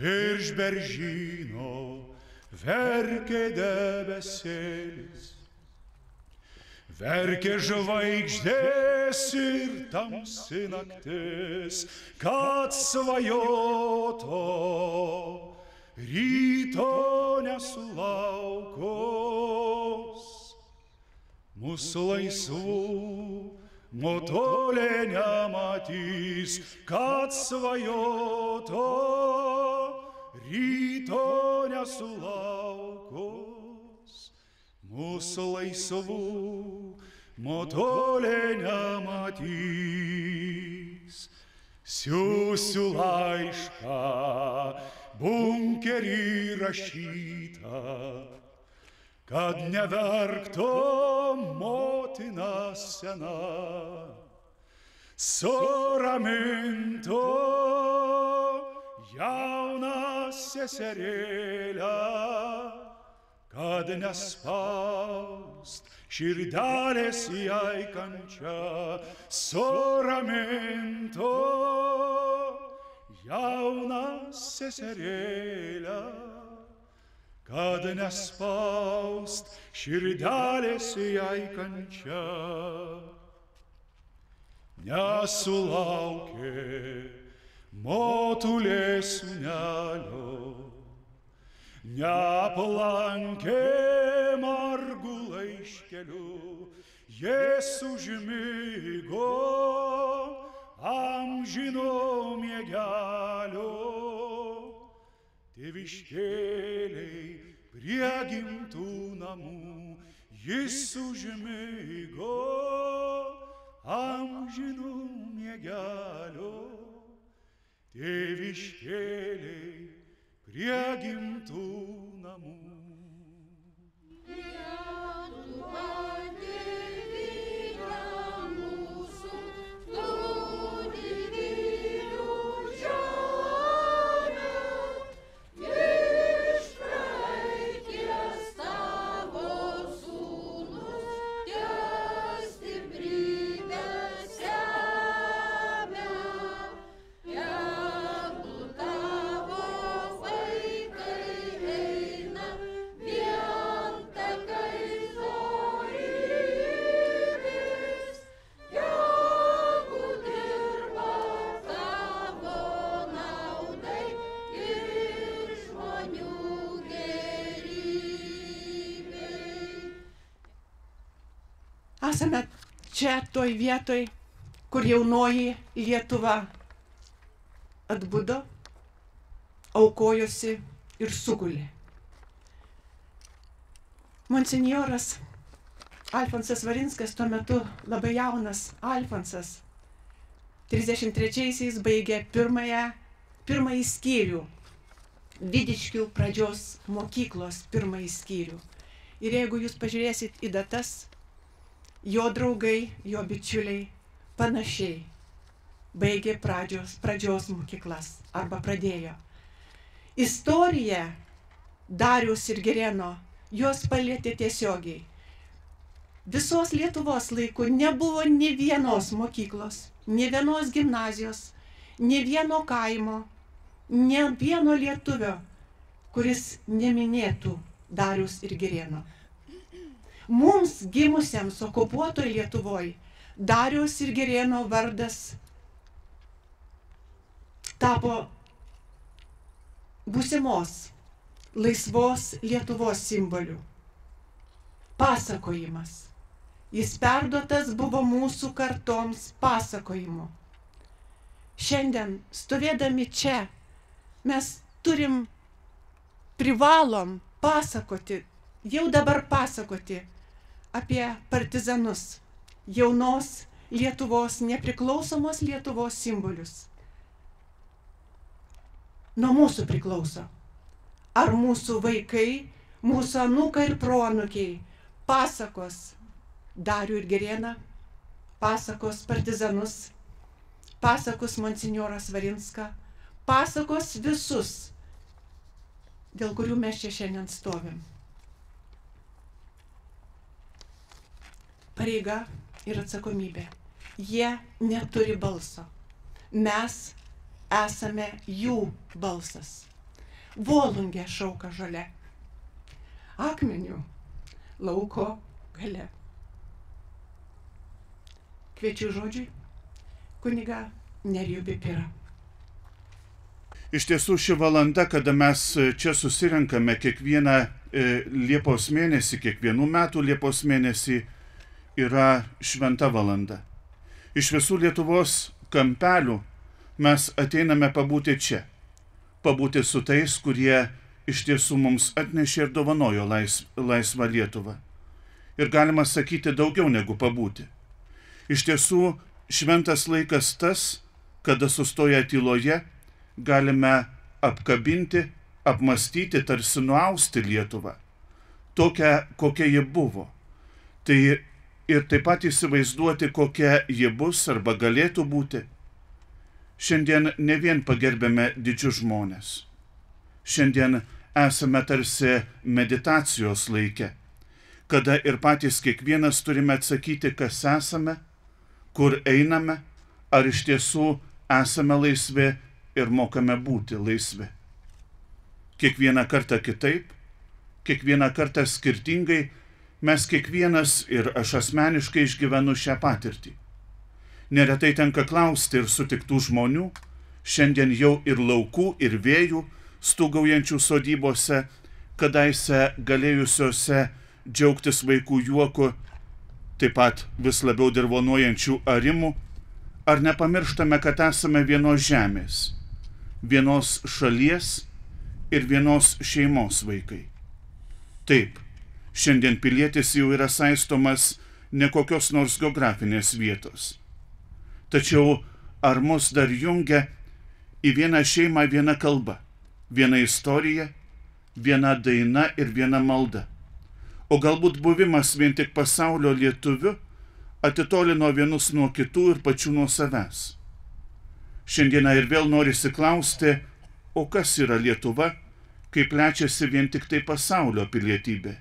virš beržyno verkė debesėlis, verkė žvaigždės ir tamsi naktis, kad svajoto ryto nesulaukus. Mūsų laisvų motolė nematys, kad svajoto ryto nesulaukus. Mūsų laisvų motolė nematys. Siųsiu laišką, bunkerį rašytą, kad neverktų motina sena, suramintų jauną seserėlę, kad nespaust širdelės jai kančia, suramintų jauną seserėlę, kad nespaust širdelės jai kančia. Nesulaukė motulė sūnelio, neaplankė margų laiškelių, jis užmigo amžino miegelio. Tėviškėliai prie gimtų namų, jis užmigo amžinų miegelio. Tėviškėliai prie gimtų namų. Esame čia toj vietoj, kur jaunoji Lietuva atbudo, aukojosi ir sugulė. Monsinjoras Alfonsas Varinskas, tuo metu labai jaunas Alfonsas, 33-aisiais baigė pirmąjį skyrių, Vidiškių pradžios mokyklos pirmąjį skyrių. Ir jeigu jūs pažiūrėsit į datas, jo draugai, jo bičiuliai panašiai baigė pradžios mokyklas arba pradėjo. Istorija Dariaus ir Girėno juos palietė tiesiogiai. Visos Lietuvos laiku nebuvo nė vienos mokyklos, nė vienos gimnazijos, nė vieno kaimo, nė vieno lietuvio, kuris neminėtų Dariaus ir Girėno. Mums gimusiems okupuotoj Lietuvoj Dariaus ir Girėno vardas tapo būsimos laisvos Lietuvos simboliu. Pasakojimas. Jis perduotas buvo mūsų kartoms pasakojimu. Šiandien, stovėdami čia, mes privalom pasakoti, jau dabar pasakoti apie partizanus, jaunos Lietuvos, nepriklausomos Lietuvos simbolius. Nuo mūsų priklauso. Ar mūsų vaikai, mūsų anūkai ir proanūkiai pasakos Darių ir Girėną, pasakos partizanus, pasakos monsinjoras Varinską, pasakos visus, dėl kurių mes čia šiandien stovim. Pareiga ir atsakomybė. Jie neturi balso. Mes esame jų balsas. volungė šauka žalia, akmenių lauko gale. Kviečiu žodžiui kunigą Nerijų Pipirą. Iš tiesų ši valanda, kada mes čia susirenkame kiekvieną Liepos mėnesį, kiekvienų metų Liepos mėnesį, yra šventa valanda. Iš visų Lietuvos kampelių mes ateiname pabūti čia, pabūti su tais, kurie iš tiesų mums atnešė ir dovanojo laisvą Lietuvą. Ir galima sakyti daugiau negu pabūti. Iš tiesų šventas laikas tas, kada sustoję tyloje galime apkabinti, apmastyti, tarsi nuausti Lietuvą, tokią, kokia ji buvo. Tai ir taip pat įsivaizduoti, kokia ji bus arba galėtų būti. Šiandien ne vien pagerbėme didžius žmonės. Šiandien esame tarsi meditacijos laike, kada ir patys kiekvienas turime atsakyti, kas esame, kur einame, ar iš tiesų esame laisvi ir mokame būti laisvi. Kiekvieną kartą kitaip, kiekvieną kartą skirtingai, mes kiekvienas ir aš asmeniškai išgyvenu šią patirtį. Neretai tenka klausti ir sutiktų žmonių, šiandien jau ir laukų, ir vėjų, stūgaujančių sodybose, kadaise galėjusiuose džiaugtis vaikų juoku, taip pat vis labiau dirvonuojančių arimų, ar nepamirštame, kad esame vienos žemės, vienos šalies ir vienos šeimos vaikai. Taip, šiandien pilietis jau yra saistomas ne kokios nors geografinės vietos. Tačiau ar mus dar jungia į vieną šeimą viena kalba, viena istorija, viena daina ir viena malda? O galbūt buvimas vien tik pasaulio lietuviu atitolino vienus nuo kitų ir pačių nuo savęs. Šiandieną ir vėl norisi klausti, o kas yra Lietuva, kai plečiasi vien tik tai pasaulio pilietybė?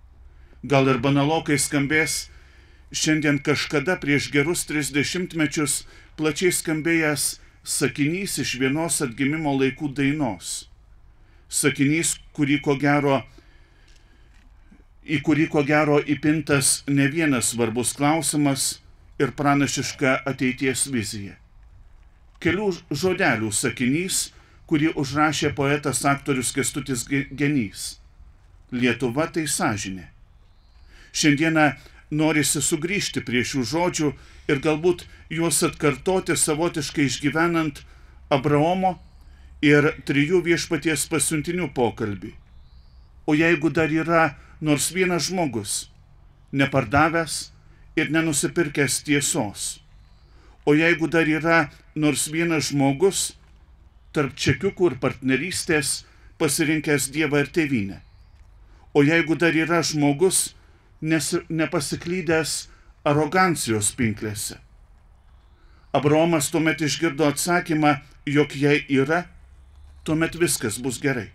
Gal ir banalokai skambės šiandien kažkada prieš gerus 30 mečius plačiai skambėjęs sakinys iš vienos atgimimo laikų dainos. Sakinys, į kurį ko gero įpintas ne vienas svarbus klausimas ir pranašiška ateities vizija. Kelių žodelių sakinys, kurį užrašė poetas aktorius Kęstutis Genys. Lietuva tai sąžinė. Šiandieną norisi sugrįžti prie šių žodžių ir galbūt juos atkartoti savotiškai išgyvenant Abraomo ir 3 viešpaties pasiuntinių pokalbį. O jeigu dar yra nors vienas žmogus, nepardavęs ir nenusipirkęs tiesos, o jeigu dar yra nors vienas žmogus, tarp čekiukų ir partnerystės pasirinkęs Dievą ir tėvynę, o jeigu dar yra žmogus, nepasiklydęs arogancijos pinklėse. Abraomas tuomet išgirdo atsakymą, jog jei yra, tuomet viskas bus gerai.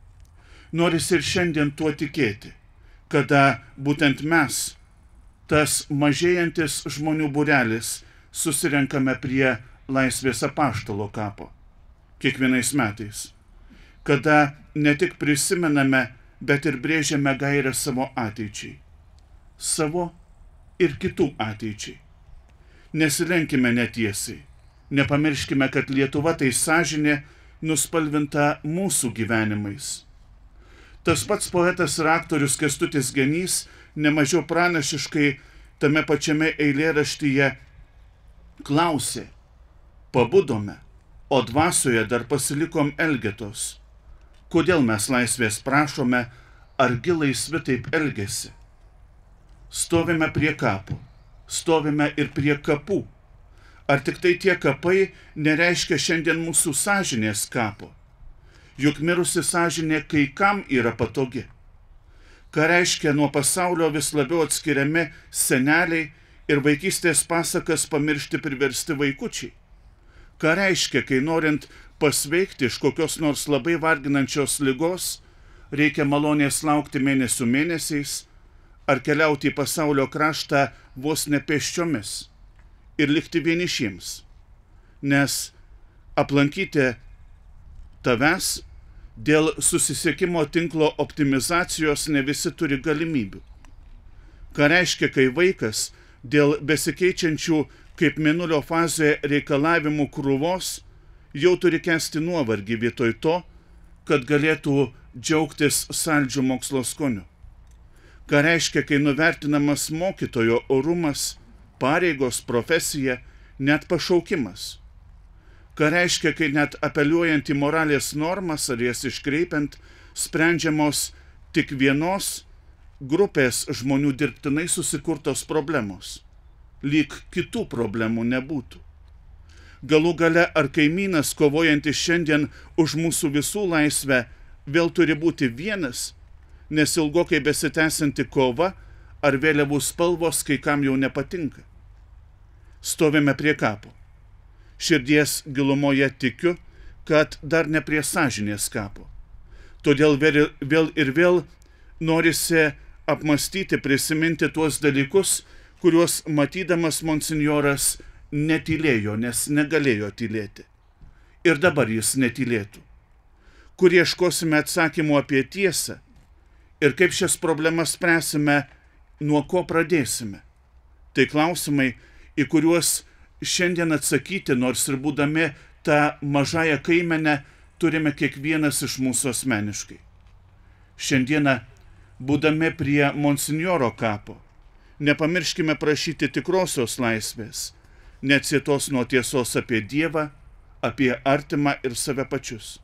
Norisi ir šiandien tuo tikėti, kada būtent mes, tas mažėjantis žmonių būrelis, susirenkame prie Laisvės apaštalo kapo kiekvienais metais, kada ne tik prisimename, bet ir brėžiame gairę savo ateičiai. Savo ir kitų ateičiai. Nesilenkime netiesiai. Nepamirškime, kad Lietuva tai sąžinė nuspalvinta mūsų gyvenimais. Tas pats poetas ir aktorius Kęstutis Genys nemažiau pranašiškai tame pačiame eilėraštyje klausė: pabudome, o dvasioje dar pasilikom elgetos. Kodėl mes laisvės prašome, argi laisvi taip elgesi? Stovime prie kapų, stovime ir prie kapų. Ar tik tai tie kapai nereiškia šiandien mūsų sąžinės kapo? Juk mirusi sąžinė kai kam yra patogi. Ką reiškia nuo pasaulio vis labiau atskiriami seneliai ir vaikystės pasakas pamiršti priversti vaikučiai? Ką reiškia, kai norint pasveikti iš kokios nors labai varginančios ligos, reikia malonės laukti mėnesių mėnesiais, ar keliauti į pasaulio kraštą vos ne pėsčiomis ir likti vienišiems, nes aplankyti tavęs dėl susisiekimo tinklo optimizacijos ne visi turi galimybių. Ką reiškia, kai vaikas dėl besikeičiančių kaip mėnulio fazėje reikalavimų krūvos jau turi kęsti nuovargį vietoj to, kad galėtų džiaugtis saldžiu mokslo skoniu. Ką reiškia, kai nuvertinamas mokytojo orumas, pareigos, profesija, net pašaukimas. Ką reiškia, kai net apeliuojant į moralės normas ar jas iškreipiant, sprendžiamos tik vienos grupės žmonių dirbtinai susikurtos problemos, lyg kitų problemų nebūtų. Galų gale, ar kaimynas, kovojantis šiandien už mūsų visų laisvę, vėl turi būti vienas, nes ilgokai besitęsianti kova ar vėliavų spalvos kai kam jau nepatinka. Stovime prie kapo. Širdies gilumoje tikiu, kad dar ne prie sąžinės kapo. Todėl vėl ir vėl norisi apmastyti, prisiminti tuos dalykus, kuriuos matydamas monsinjoras netylėjo, nes negalėjo tylėti. Ir dabar jis netylėtų. Kur ieškosime atsakymų apie tiesą ir kaip šias problemas spręsime, nuo ko pradėsime. Tai klausimai, į kuriuos šiandien atsakyti, nors ir būdami tą mažąją kaimenę, turime kiekvienas iš mūsų asmeniškai. Šiandieną, būdami prie monsinjoro kapo, nepamirškime prašyti tikrosios laisvės, neatsietos nuo tiesos apie Dievą, apie artimą ir save pačius.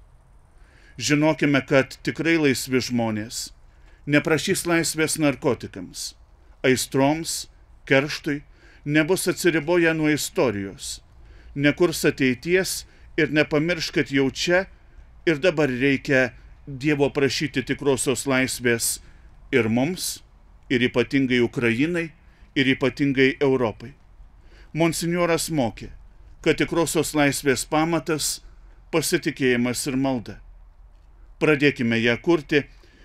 Žinokime, kad tikrai laisvi žmonės neprašys laisvės narkotikams, aistroms, kerštui, nebus atsiriboję nuo istorijos, nekurs ateities ir nepamirš, kad jau čia ir dabar reikia Dievo prašyti tikrosios laisvės ir mums, ir ypatingai Ukrainai, ir ypatingai Europai. Monsinjoras mokė, kad tikrosios laisvės pamatas – pasitikėjimas ir malda. Pradėkime ją kurti,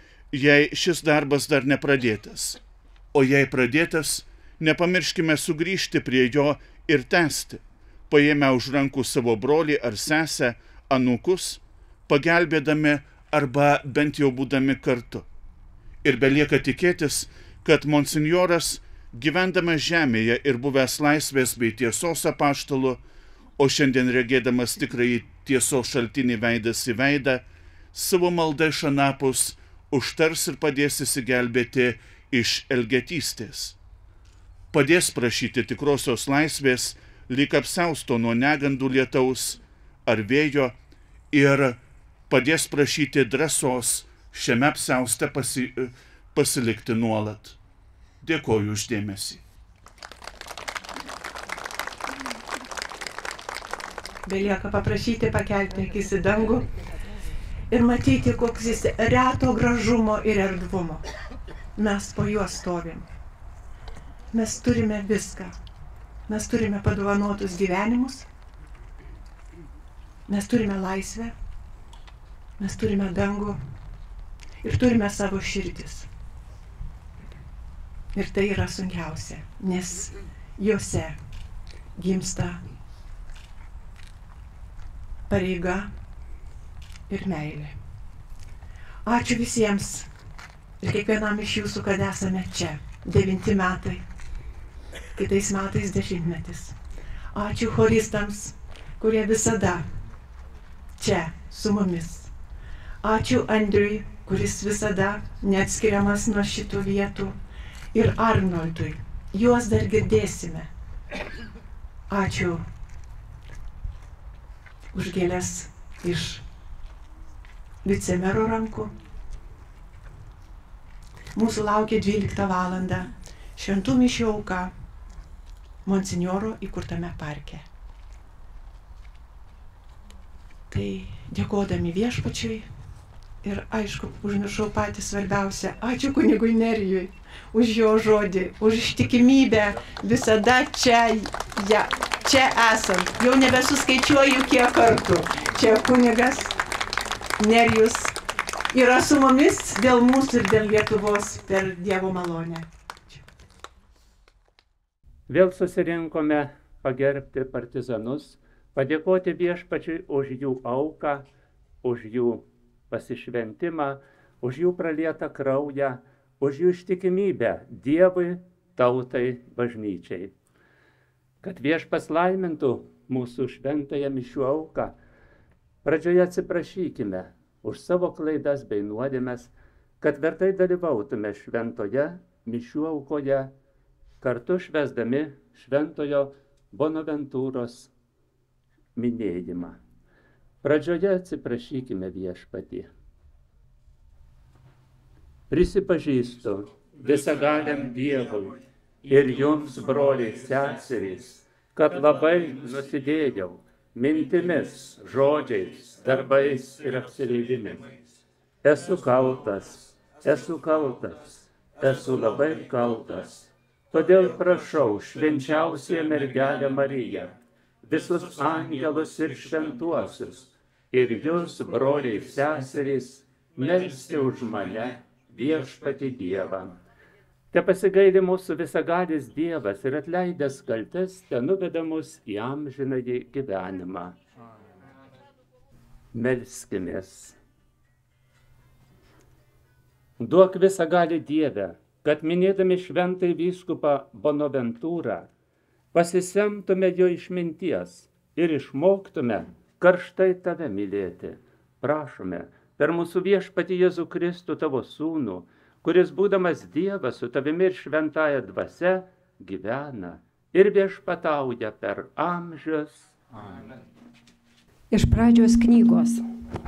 jei šis darbas dar nepradėtas. O jei pradėtas, nepamirškime sugrįžti prie jo ir tęsti, paėmę už rankų savo brolį ar sesę, anūkus, pagelbėdami arba bent jau būdami kartu. Ir belieka tikėtis, kad monsinjoras, gyvendamas žemėje ir buvęs laisvės bei tiesos apaštalu, o šiandien regėdamas tikrąjį tiesos šaltinį veidas į veidą, savo maldą iš anapus užtars ir padės įsigelbėti iš elgetystės. Padės prašyti tikrosios laisvės, lyg apsiausto nuo negandų lietaus ar vėjo, ir padės prašyti drąsos šiame apsiauste pasilikti nuolat. Dėkoju už dėmesį. Belieka paprašyti pakelti akis į dangų ir matyti, koks jis reto gražumo ir erdvumo. Mes po juo stovim. Mes turime viską. Mes turime padovanotus gyvenimus. Mes turime laisvę. Mes turime dangų. Ir turime savo širdis. Ir tai yra sunkiausia, nes juose gimsta pareiga ir meilė. Ačiū visiems ir kiekvienam iš jūsų, kad esame čia. 9 metai, kitais metais 10 metais. Ačiū choristams, kurie visada čia su mumis. Ačiū Andriui, kuris visada neatskiriamas nuo šitų vietų. Ir Arnoldui. Juos dar girdėsime. Ačiū už gėles iš vicemero rankų. Mūsų laukia 12 valandą šventų mišių auka monsinjoro įkurtame parke. Tai dėkodami viešpačiui ir aišku, užmiršau patį svarbiausią. Ačiū kunigui Nerijui už jo žodį, už ištikimybę visada čia esant. Jau nebesuskaičiuoju kiek kartų. Čia kunigas Nerijus yra su mumis dėl mūsų ir dėl Lietuvos per Dievo malonę. Vėl susirinkome pagerbti partizanus, padėkoti viešpačiui už jų auką, už jų pasišventimą, už jų pralietą kraują, už jų ištikimybę Dievui, tautai, bažnyčiai. Kad Viešpats laimintų mūsų šventąją mišių auką, pradžioje atsiprašykime už savo klaidas bei nuodėmes, kad vertai dalyvautume šventoje mišių aukoje, kartu švęsdami šventojo Bonaventūros minėjimą. Pradžioje atsiprašykime Viešpatį. Prisipažįstu visagaliam Dievui ir jums, broliai seserys, kad labai nusidėjau mintimis, žodžiais, darbais ir apsileidimais. Esu kaltas, esu labai kaltas. Todėl prašau švenčiausiąją mergelę Mariją, visus angelus ir šventuosius, ir jūs, broliai seserys, melsti už mane Viešpatį Dievą. Te pasigaili mūsų visagalis Dievas ir atleidęs kaltes, te nuveda mus į amžinąjį gyvenimą. Melskimės. Duok visagalį Dievę, kad minėdami šventai vyskupą Bonaventūrą, pasisemtume jo išminties ir išmoktume karštai tave mylėti. Prašome per mūsų Viešpatį Jėzų Kristų, tavo sūnų, kuris būdamas Dievas su tavimi ir šventąja dvasia gyvena ir viešpatauja per amžius. Amen. Iš pradžios knygos.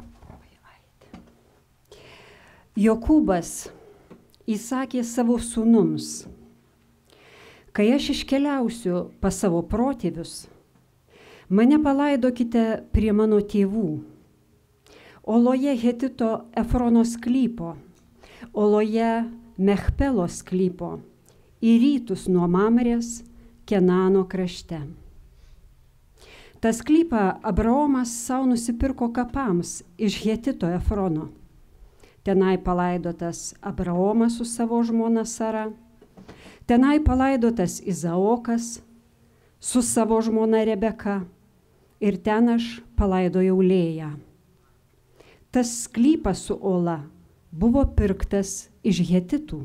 Jokūbas įsakė savo sūnums: kai aš iškeliausiu pas savo protėvius, mane palaidokite prie mano tėvų, oloje Hetito Efrono sklypo, oloje Mechpelo sklypo, į rytus nuo Mamrės, Kenano krašte. tą sklypą Abraomas savo nusipirko kapams iš Hetito Efrono. Tenai palaidotas Abraomas su savo žmona Sara, tenai palaidotas Izaokas su savo žmona Rebeka ir ten aš palaidojau Lėją. Tas sklypas su ola buvo pirktas iš Hetitų.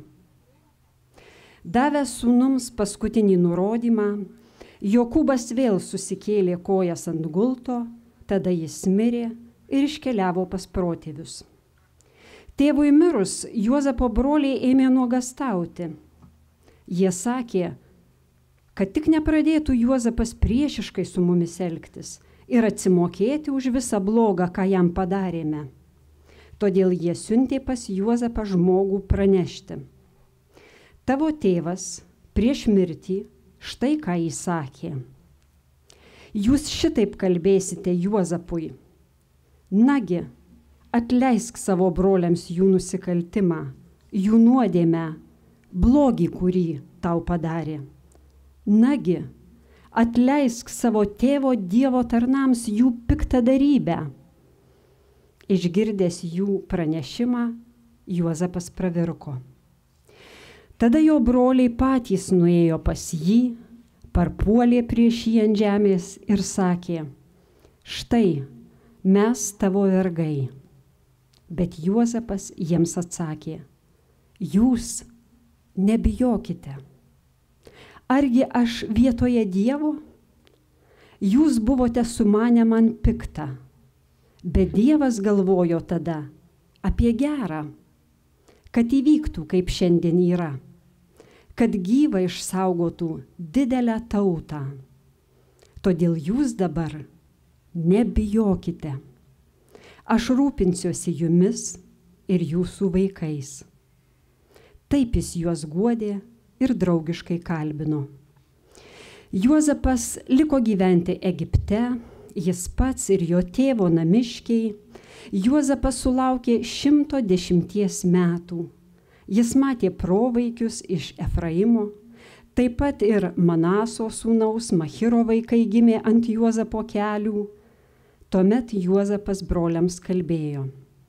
Davęs sūnums paskutinį nurodymą, Jokūbas vėl susikėlė kojas ant gulto, tada jis mirė ir iškeliavo pas protėvius. Tėvui mirus, Juozapo broliai ėmė nuogastauti. Jie sakė, kad tik nepradėtų Juozapas priešiškai su mumis elgtis ir atsimokėti už visą blogą, ką jam padarėme. Todėl jie siuntė pas Juozapą žmogų pranešti. Tavo tėvas prieš mirtį štai ką jis sakė. Jūs šitaip kalbėsite Juozapui. Nagi, atleisk savo broliams jų nusikaltimą, jų nuodėmę, blogį, kurį tau padarė. Nagi, atleisk savo tėvo Dievo tarnams jų piktadarybę. Išgirdęs jų pranešimą, Juozapas pravirko. Tada jo broliai patys nuėjo pas jį, parpuolė prieš jį ant žemės ir sakė, štai mes tavo vergai. Bet Juozapas jiems atsakė, jūs nebijokite. Argi aš vietoje Dievo? Jūs buvote sumanę man piktą, bet Dievas galvojo tada apie gerą, kad įvyktų, kaip šiandien yra, kad gyvą išsaugotų didelę tautą. Todėl jūs dabar nebijokite. Aš rūpinsiuosi jumis ir jūsų vaikais. Taip jis juos guodė ir draugiškai kalbino. Juozapas liko gyventi Egipte, jis pats ir jo tėvo namiškiai. Juozapas sulaukė 110 metų. Jis matė provaikius iš Efraimo, taip pat ir Manaso sūnaus Machiro vaikai gimė ant Juozapo kelių. Tuomet Juozapas broliams kalbėjo,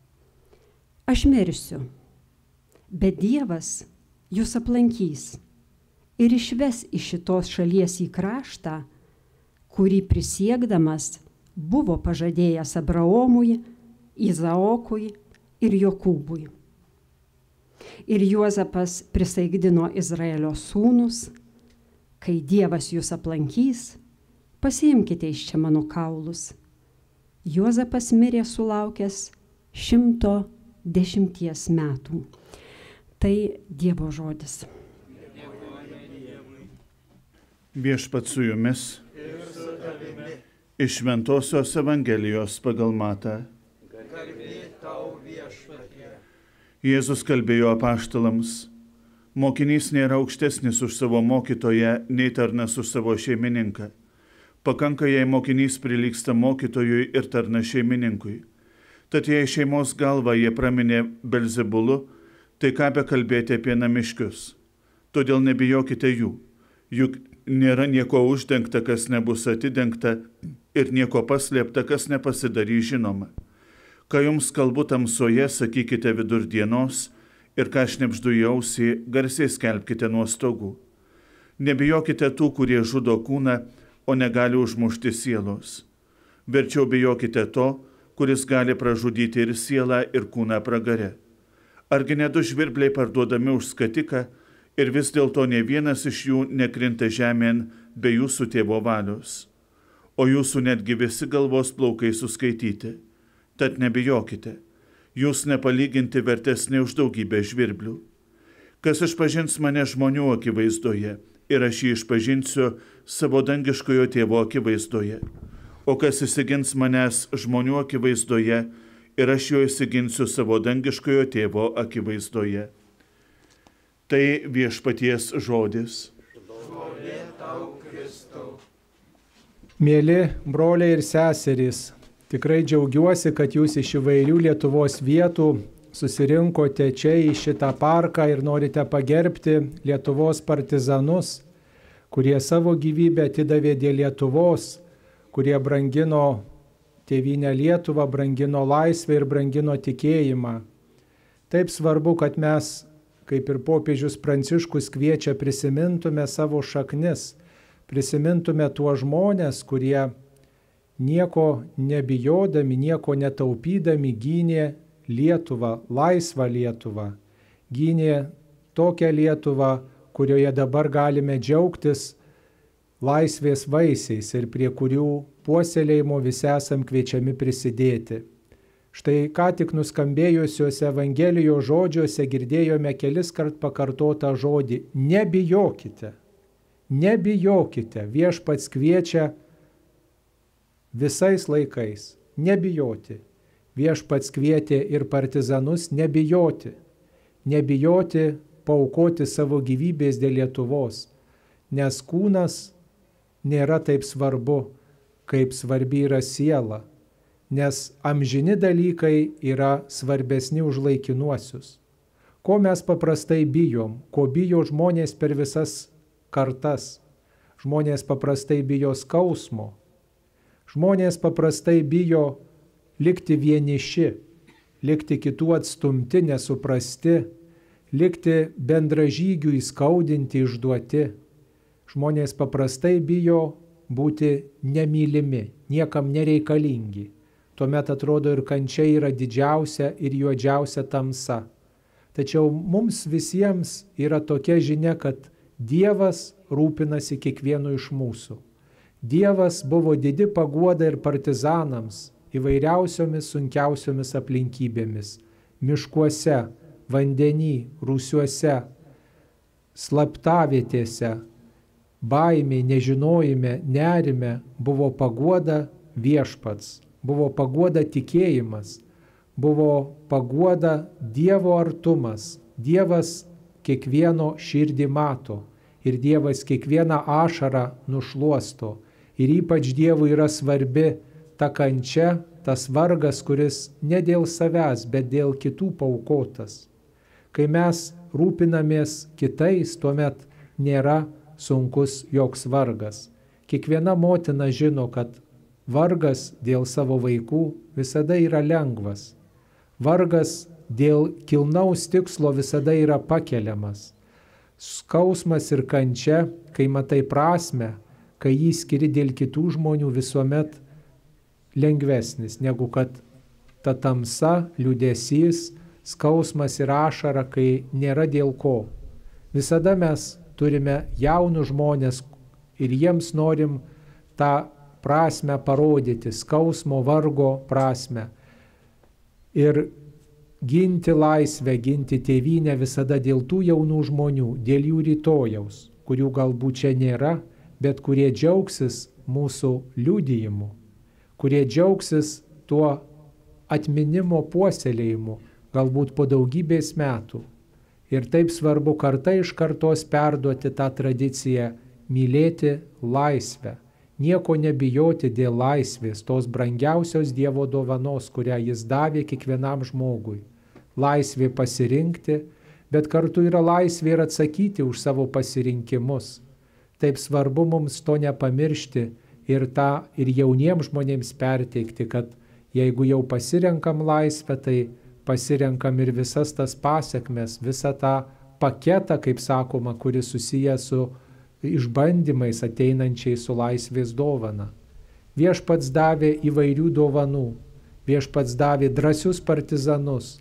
aš mirsiu, bet Dievas jūs aplankys ir išves iš šitos šalies į kraštą, kurį prisiekdamas buvo pažadėjęs Abraomui, Izaokui, ir Jokūbui. Ir Juozapas prisaikdino Izraelio sūnus, kai Dievas jūs aplankys, pasiimkite iš čia mano kaulus. Juozapas mirė sulaukęs 110 metų. Tai Dievo žodis. Viešpats su jumis. Iš Šventosios Evangelijos pagal Matą. Jėzus kalbėjo apaštalams: mokinys nėra aukštesnis už savo mokytoją, nei tarnas už savo šeimininką. Pakanka, jei mokinys prilygsta mokytojui ir tarna šeimininkui. Tad jei šeimos galvą jie praminė Belzebulu, tai ką bekalbėti apie namiškius. Todėl nebijokite jų, juk nėra nieko uždengta, kas nebus atidengta, ir nieko paslėpta, kas nepasidarys žinoma. Ką jums kalbu tamsoje, sakykite vidurdienos, ir ką šnibždu į ausį, garsiai skelbkite nuo stogų. Nebijokite tų, kurie žudo kūną, o negali užmušti sielos. Verčiau bijokite to, kuris gali pražudyti ir sielą, ir kūną pragare. Argi ne 2 žvirbliai parduodami už skatiką, ir vis dėlto ne vienas iš jų nekrinta žemėn be jūsų tėvo valios. O jūsų netgi visi galvos plaukai suskaityti. Tad nebijokite, jūs nepalyginti vertesni už daugybę žvirblių. Kas išpažins mane žmonių akivaizdoje, ir aš jį išpažinsiu savo dangiškojo tėvo akivaizdoje. O kas įsigins manęs žmonių akivaizdoje, ir aš jo įsiginsiu savo dangiškojo tėvo akivaizdoje. Tai viešpaties žodis. Mėly broliai ir seserys, tikrai džiaugiuosi, kad jūs iš įvairių Lietuvos vietų susirinkote čia į šitą parką ir norite pagerbti Lietuvos partizanus, kurie savo gyvybę atidavė dėl Lietuvos, kurie brangino tėvynę Lietuvą, brangino laisvę ir brangino tikėjimą. Taip svarbu, kad mes, kaip ir popiežius Pranciškus kviečia, prisimintume savo šaknis, prisimintume tuos žmonės, kurie nieko nebijodami, nieko netaupydami gynė Lietuvą, laisvą Lietuvą, gynė tokią Lietuvą, kurioje dabar galime džiaugtis laisvės vaisiais ir prie kurių puoselėjimo visi esam kviečiami prisidėti. Štai ką tik nuskambėjusiuose Evangelijos žodžiuose girdėjome keliskart pakartotą žodį nebijokite. Nebijokite, viešpats kviečia visais laikais nebijoti. Viešpats kvietė ir partizanus nebijoti. Nebijoti paaukoti savo gyvybės dėl Lietuvos, nes kūnas nėra taip svarbu, kaip svarbi yra siela, nes amžini dalykai yra svarbesni už laikinuosius. Ko mes paprastai bijom, ko bijo žmonės per visas kartas? Žmonės paprastai bijo skausmo. Žmonės paprastai bijo likti vieniši, likti kitų atstumti, nesuprasti, likti bendražygių įskaudinti, išduoti. Žmonės paprastai bijo būti nemylimi, niekam nereikalingi. Tuomet atrodo ir kančia yra didžiausia ir juodžiausia tamsa. Tačiau mums visiems yra tokia žinia, kad Dievas rūpinasi kiekvienu iš mūsų. Dievas buvo didi paguoda ir partizanams įvairiausiomis sunkiausiomis aplinkybėmis. Miškuose, vandenį, rūsiuose, slaptavietėse, baimė, nežinojime, nerime buvo paguoda viešpats, buvo paguoda tikėjimas, buvo paguoda Dievo artumas. Dievas kiekvieno širdį mato ir Dievas kiekvieną ašarą nušluosto. Ir ypač Dievui yra svarbi ta kančia, tas vargas, kuris ne dėl savęs, bet dėl kitų paaukotas. Kai mes rūpinamės kitais, tuomet nėra sunkus joks vargas. Kiekviena motina žino, kad vargas dėl savo vaikų visada yra lengvas. Vargas dėl kilnaus tikslo visada yra pakeliamas. Skausmas ir kančia, kai matai prasmę, kai jį skiri dėl kitų žmonių, visuomet lengvesnis, negu kad ta tamsa, liūdesys, skausmas ir ašara, kai nėra dėl ko. Visada mes turime jaunus žmonės ir jiems norim tą prasme parodyti, skausmo, vargo prasme. Ir ginti laisvę, ginti tėvynę visada dėl tų jaunų žmonių, dėl jų rytojaus, kurių galbūt čia nėra, bet kurie džiaugsis mūsų liudijimu, kurie džiaugsis tuo atminimo puoselėjimu, galbūt po daugybės metų. Ir taip svarbu karta iš kartos perduoti tą tradiciją, mylėti laisvę, nieko nebijoti dėl laisvės, tos brangiausios Dievo dovanos, kurią Jis davė kiekvienam žmogui. Laisvė pasirinkti, bet kartu yra laisvė ir atsakyti už savo pasirinkimus. Taip svarbu mums to nepamiršti ir tą ir jauniems žmonėms perteikti, kad jeigu jau pasirenkam laisvę, tai pasirenkam ir visas tas pasiekmes, visą tą paketą, kaip sakoma, kuris susijęs su išbandymais ateinančiais su laisvės dovana. Viešpats davė įvairių dovanų, viešpats davė drąsius partizanus,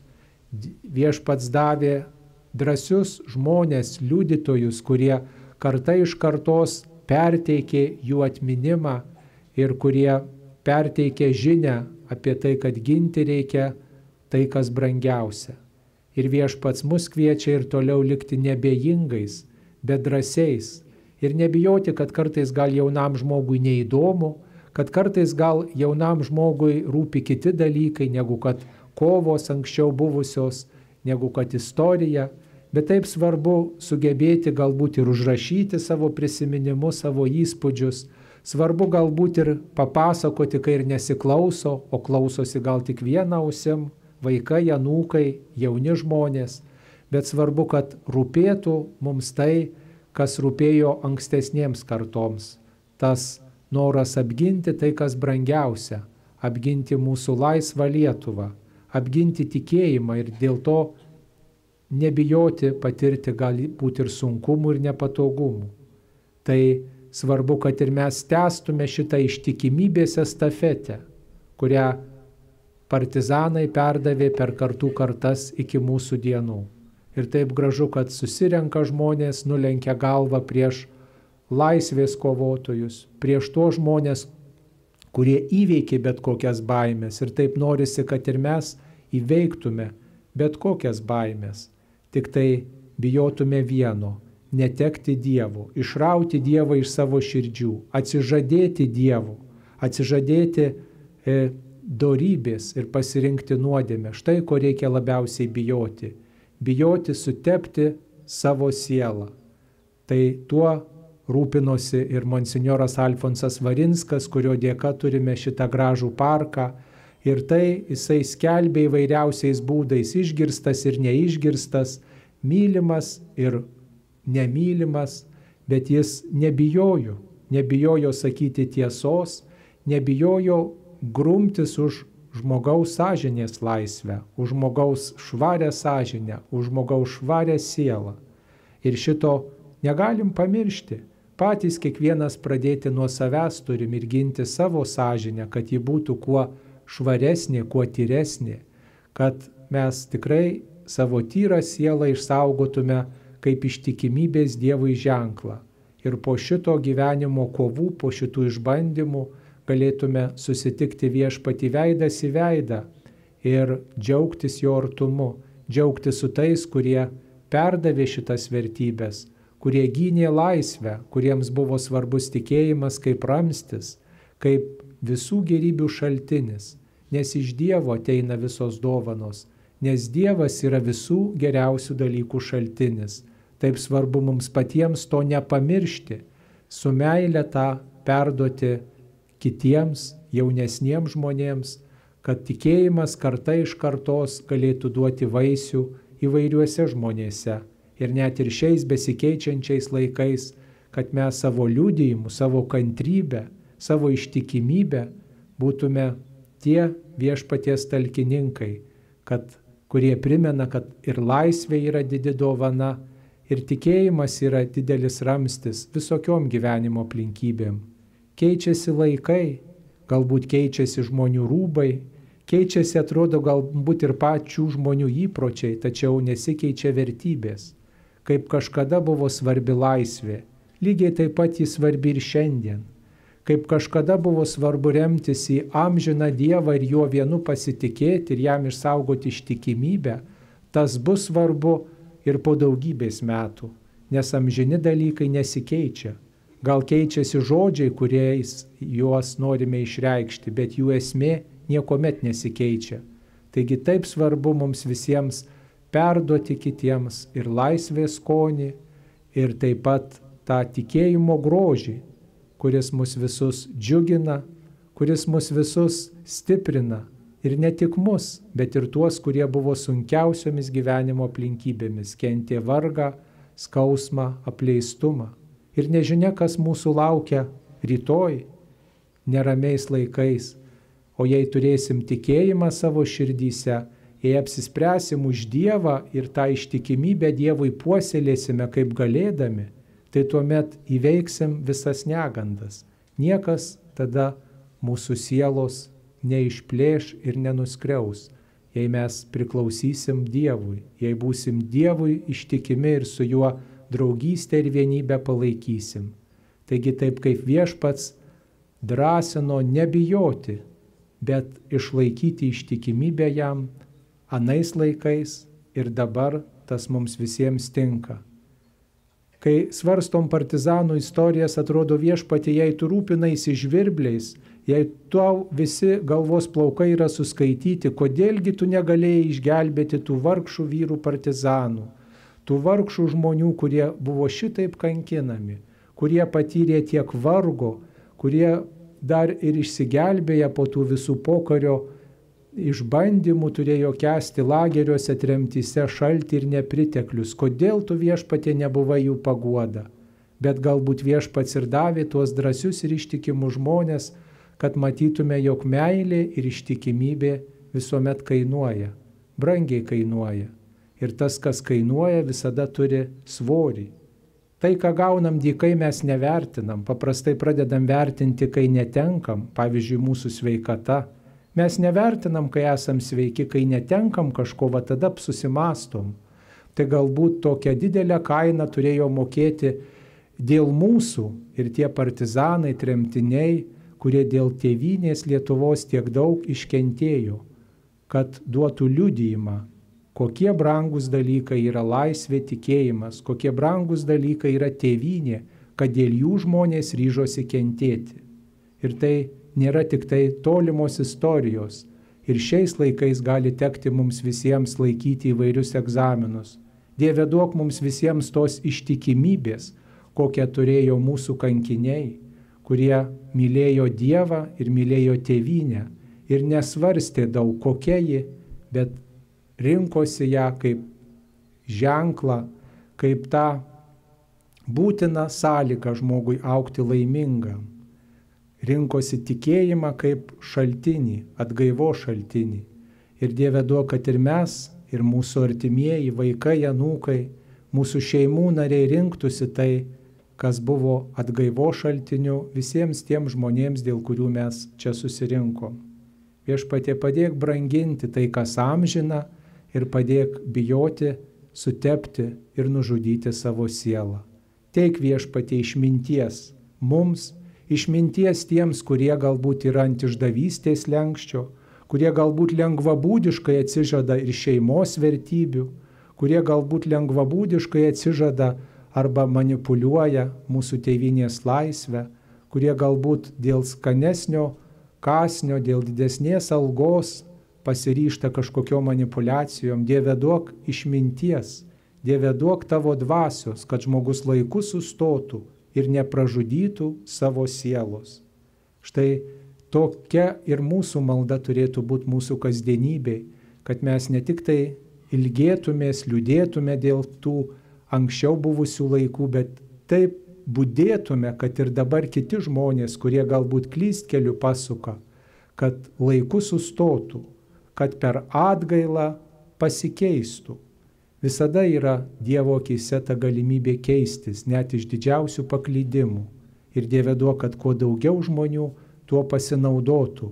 viešpats davė drąsius žmonės, liudytojus, kurie karta iš kartos perteikė jų atminimą ir kurie perteikė žinią apie tai, kad ginti reikia tai, kas brangiausia. Ir viešpats mus kviečia ir toliau likti nebejingais, bet drąsiais. Ir nebijoti, kad kartais gal jaunam žmogui neįdomu, kad kartais gal jaunam žmogui rūpi kiti dalykai, negu kad kovos anksčiau buvusios, negu kad istorija. Bet taip svarbu sugebėti galbūt ir užrašyti savo prisiminimus, savo įspūdžius. Svarbu galbūt ir papasakoti, kai ir nesiklauso, o klausosi gal tik vieną ausim, vaikai, anūkai, jauni žmonės. Bet svarbu, kad rūpėtų mums tai, kas rūpėjo ankstesniems kartoms. Tas noras apginti tai, kas brangiausia, apginti mūsų laisvą Lietuvą, apginti tikėjimą ir dėl to nebijoti patirti gali būti ir sunkumų ir nepatogumų. Tai svarbu, kad ir mes tęstume šitą ištikimybės estafetę, kurią partizanai perdavė per kartų kartas iki mūsų dienų. Ir taip gražu, kad susirenka žmonės, nulenkia galvą prieš laisvės kovotojus, prieš to žmonės, kurie įveikė bet kokias baimės. Ir taip norisi, kad ir mes įveiktume bet kokias baimės. Tik tai bijotume vieno – netekti Dievo, išrauti Dievą iš savo širdžių, atsižadėti Dievu, atsižadėti dorybės ir pasirinkti nuodėmę. Štai ko reikia labiausiai bijoti. Bijoti sutepti savo sielą. Tai tuo rūpinosi ir monsinjoras Alfonsas Varinskas, kurio dėka turime šitą gražų parką. Ir tai jisai skelbė įvairiausiais būdais, išgirstas ir neišgirstas, mylimas ir nemylimas, bet jis nebijojo sakyti tiesos, nebijojo grumtis už žmogaus sąžinės laisvę, už žmogaus švarę sąžinę, už žmogaus švarę sielą. Ir šito negalim pamiršti. Patys kiekvienas pradėti nuo savęs turim ir ginti savo sąžinę, kad ji būtų kuo švaresnė, kuo tyresnė, kad mes tikrai savo tyrą sielą išsaugotume kaip ištikimybės Dievui ženklą. Ir po šito gyvenimo kovų, po šitų išbandymų galėtume susitikti Viešpatį veidas į veidą ir džiaugtis jo artumu, džiaugtis su tais, kurie perdavė šitas vertybės, kurie gynė laisvę, kuriems buvo svarbus tikėjimas kaip ramstis, kaip visų gėrybių šaltinis, nes iš Dievo ateina visos dovanos, nes Dievas yra visų geriausių dalykų šaltinis. Taip svarbu mums patiems to nepamiršti, su meile tą perduoti kitiems, jaunesniems žmonėms, kad tikėjimas karta iš kartos galėtų duoti vaisių įvairiuose žmonėse. Ir net ir šiais besikeičiančiais laikais, kad mes savo liudijimu, savo kantrybę, savo ištikimybę būtume tie Viešpaties talkininkai, kurie primena, kad ir laisvė yra didi dovana, ir tikėjimas yra didelis ramstis visokiom gyvenimo aplinkybėm. Keičiasi laikai, galbūt keičiasi žmonių rūbai, Keičiasi, atrodo, galbūt ir pačių žmonių įpročiai, tačiau nesikeičia vertybės. Kaip kažkada buvo svarbi laisvė, lygiai taip pat jis svarbi ir šiandien. Kaip kažkada buvo svarbu remtis į amžiną Dievą ir juo vienu pasitikėti ir jam išsaugoti ištikimybę, tas bus svarbu ir po daugybės metų, nes amžini dalykai nesikeičia. Gal keičiasi žodžiai, kuriais juos norime išreikšti, bet jų esmė niekuomet nesikeičia. Taigi taip svarbu mums visiems perduoti kitiems ir laisvės skonį, ir taip pat tą tikėjimo grožį, kuris mus visus džiugina, kuris mus visus stiprina. Ir ne tik mus, bet ir tuos, kurie buvo sunkiausiomis gyvenimo aplinkybėmis, kentė vargą, skausmą, apleistumą. Ir nežinia, kas mūsų laukia rytoj, neramiais laikais. O jei turėsim tikėjimą savo širdyse, jei apsispręsim už Dievą ir tą ištikimybę Dievui puoselėsime kaip galėdami, tai tuomet įveiksim visas negandas. Niekas tada mūsų sielos neišplėš ir nenuskriaus, jei mes priklausysim Dievui, jei būsim Dievui ištikimi ir su juo draugystę ir vienybę palaikysim. Taigi taip kaip Viešpats drąsino nebijoti, bet išlaikyti ištikimybę jam anais laikais ir dabar tas mums visiems tinka. Kai svarstom partizanų istorijas, atrodo Viešpatie, jei tu rūpinaisi žvirbliais, jei tau visi galvos plaukai yra suskaityti, kodėlgi tu negalėjai išgelbėti tų vargšų vyrų partizanų, tų vargšų žmonių, kurie buvo šitaip kankinami, kurie patyrė tiek vargo, kurie dar ir išsigelbėję po tų visų pokario išbandymų turėjo kęsti lageriuose, tremtyse šaltį ir nepriteklius. Kodėl tu, Viešpatie, nebuvai jų paguoda? Bet galbūt Viešpats ir davė tuos drąsius ir ištikimus žmonės, kad matytume, jog meilė ir ištikimybė visuomet kainuoja, brangiai kainuoja. Ir tas, kas kainuoja, visada turi svorį. Tai, ką gaunam dykai, mes nevertinam. Paprastai pradedam vertinti, kai netenkam, pavyzdžiui, mūsų sveikata. Mes nevertinam, kai esam sveiki, kai netenkam kažko, va tada susimastom. Tai galbūt tokią didelę kainą turėjo mokėti dėl mūsų ir tie partizanai, tremtiniai, kurie dėl tėvynės Lietuvos tiek daug iškentėjo, kad duotų liudijimą, kokie brangus dalykai yra laisvė, tikėjimas, kokie brangus dalykai yra tėvynė, kad dėl jų žmonės ryžosi kentėti. Ir tai nėra tik tai tolimos istorijos. Ir šiais laikais gali tekti mums visiems laikyti įvairius egzaminus. Dieve, duok mums visiems tos ištikimybės, kokią turėjo mūsų kankiniai, kurie mylėjo Dievą ir mylėjo tėvynę ir nesvarstė daug, kokia ji, bet rinkosi ją kaip ženklą, kaip tą būtiną sąlygą žmogui augti laimingam. Rinkosi tikėjimą kaip šaltinį, atgaivo šaltinį. Ir Dieve duok, kad ir mes, ir mūsų artimieji, vaikai, anūkai, mūsų šeimų nariai rinktųsi tai, kas buvo atgaivo šaltiniu visiems tiem žmonėms, dėl kurių mes čia susirinkom. Viešpatie, padėk branginti tai, kas amžina, ir padėk bijoti, sutepti ir nužudyti savo sielą. Teik, Viešpatie, išminties mums, išminties tiems, kurie galbūt yra ant išdavystės slenksčio, kurie galbūt lengvabūdiškai atsižada ir šeimos vertybių, kurie galbūt lengvabūdiškai atsižada arba manipuliuoja mūsų tėvynės laisvę, kurie galbūt dėl skanesnio kąsnio, dėl didesnės algos pasiryžta kažkokio manipulacijom. Dieve duok išminties, Dieve duok tavo dvasios, kad žmogus laiku sustotų ir nepražudytų savo sielos. Štai tokia ir mūsų malda turėtų būti mūsų kasdienybei, kad mes ne tik tai ilgėtumės, liūdėtume dėl tų anksčiau buvusių laikų, bet taip budėtume, kad ir dabar kiti žmonės, kurie galbūt klystkeliu pasuka, kad laiku sustotų, kad per atgailą pasikeistų. Visada yra Dievo akyse ta galimybė keistis, net iš didžiausių paklydimų. Ir Dieve duok, kad kuo daugiau žmonių tuo pasinaudotų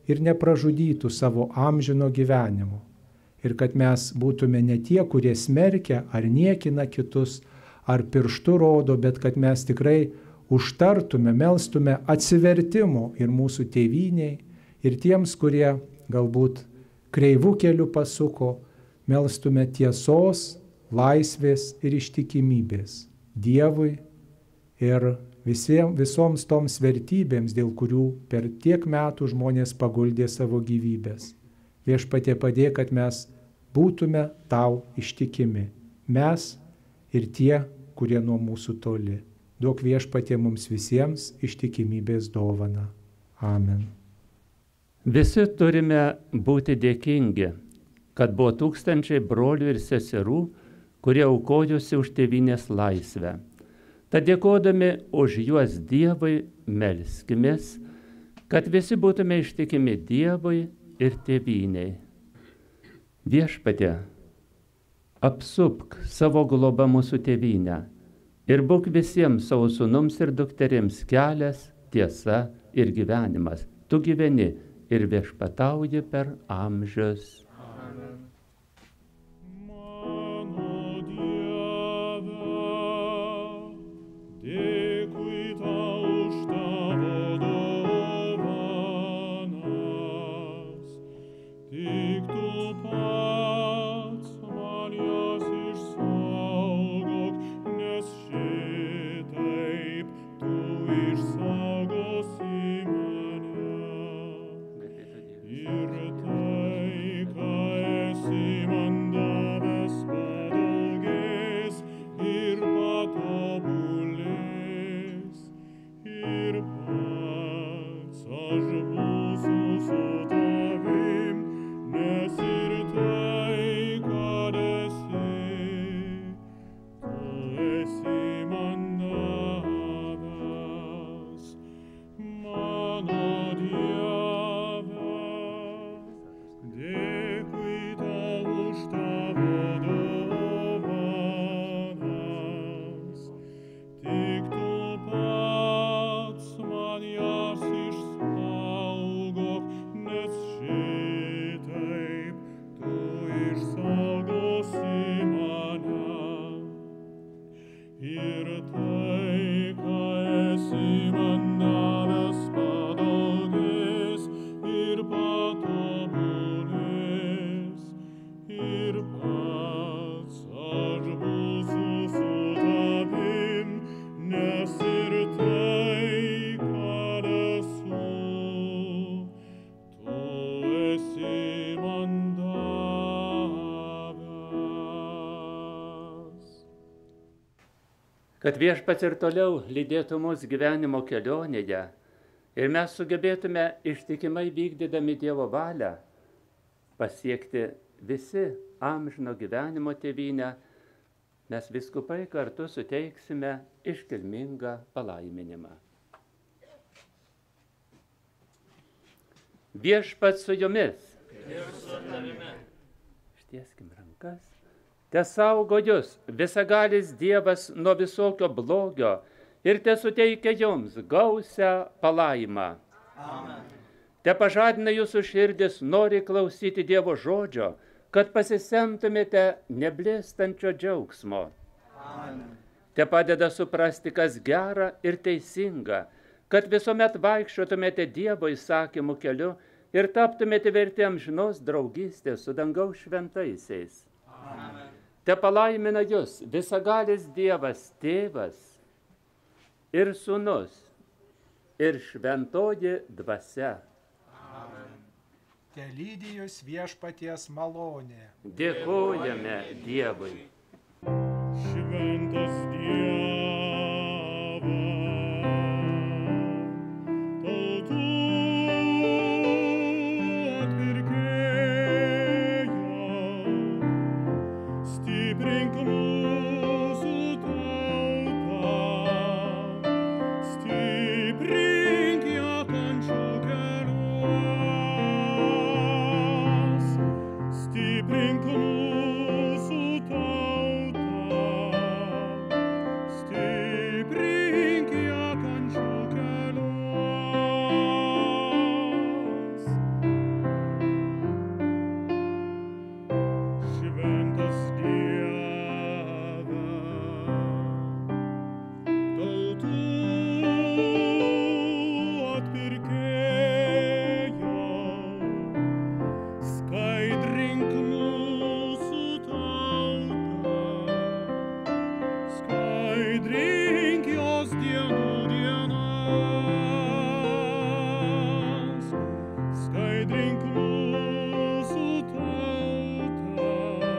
ir nepražudytų savo amžino gyvenimo. Ir kad mes būtume ne tie, kurie smerkia ar niekina kitus, ar pirštu rodo, bet kad mes tikrai užtartume, melstume atsivertimo ir mūsų tėvyniai, ir tiems, kurie galbūt kreivų kelių pasuko, melstume tiesos, laisvės ir ištikimybės Dievui ir visoms toms vertybėms, dėl kurių per tiek metų žmonės paguldė savo gyvybės. Viešpatie padėk, kad mes būtume tau ištikimi, mes ir tie, kurie nuo mūsų toli. Duok Viešpatie mums visiems ištikimybės dovaną. Amen. Visi turime būti dėkingi, kad buvo tūkstančiai brolių ir seserų, kurie aukojosi už tėvynės laisvę. Tad dėkodami už juos Dievui melskimės, kad visi būtume ištikimi Dievui ir tėvyniai. Viešpatie, apsupk savo globą mūsų tėvynę ir būk visiems savo sūnums ir dukterims kelias, tiesa ir gyvenimas. Tu gyveni ir viešpatauji per amžius. Kad Viešpats ir toliau lydėtų mus gyvenimo kelionėje ir mes sugebėtume ištikimai vykdydami Dievo valią pasiekti visi amžino gyvenimo tėvynę, mes vyskupai kartu suteiksime iškilmingą palaiminimą. Viešpats su jumis. Ištieskim rankas. Tesaugo jus visagalis Dievas nuo visokio blogio ir tesuteikia jums gausią palaimą. Amen. Te pažadina jūsų širdis nori klausyti Dievo žodžio, kad pasisemtumėte neblėstančio džiaugsmo. Amen. Te padeda suprasti, kas gera ir teisinga, kad visuomet vaikščiotumėte Dievo įsakymų keliu ir taptumėte verti amžinos draugystės su dangaus šventaisiais. Amen. Te palaimina jus visagalis Dievas Tėvas ir Sūnus ir Šventoji Dvasia. Amen. Te lydi jus Viešpaties malonė. Dėkojame Dievui. Šventas Dievas, tautų stiprink mūsų tautą, stiprink ją kančių keliuos, stiprink mūsų tautą, skaidrink jos dienų dienas, skaidrink mūsų tautą,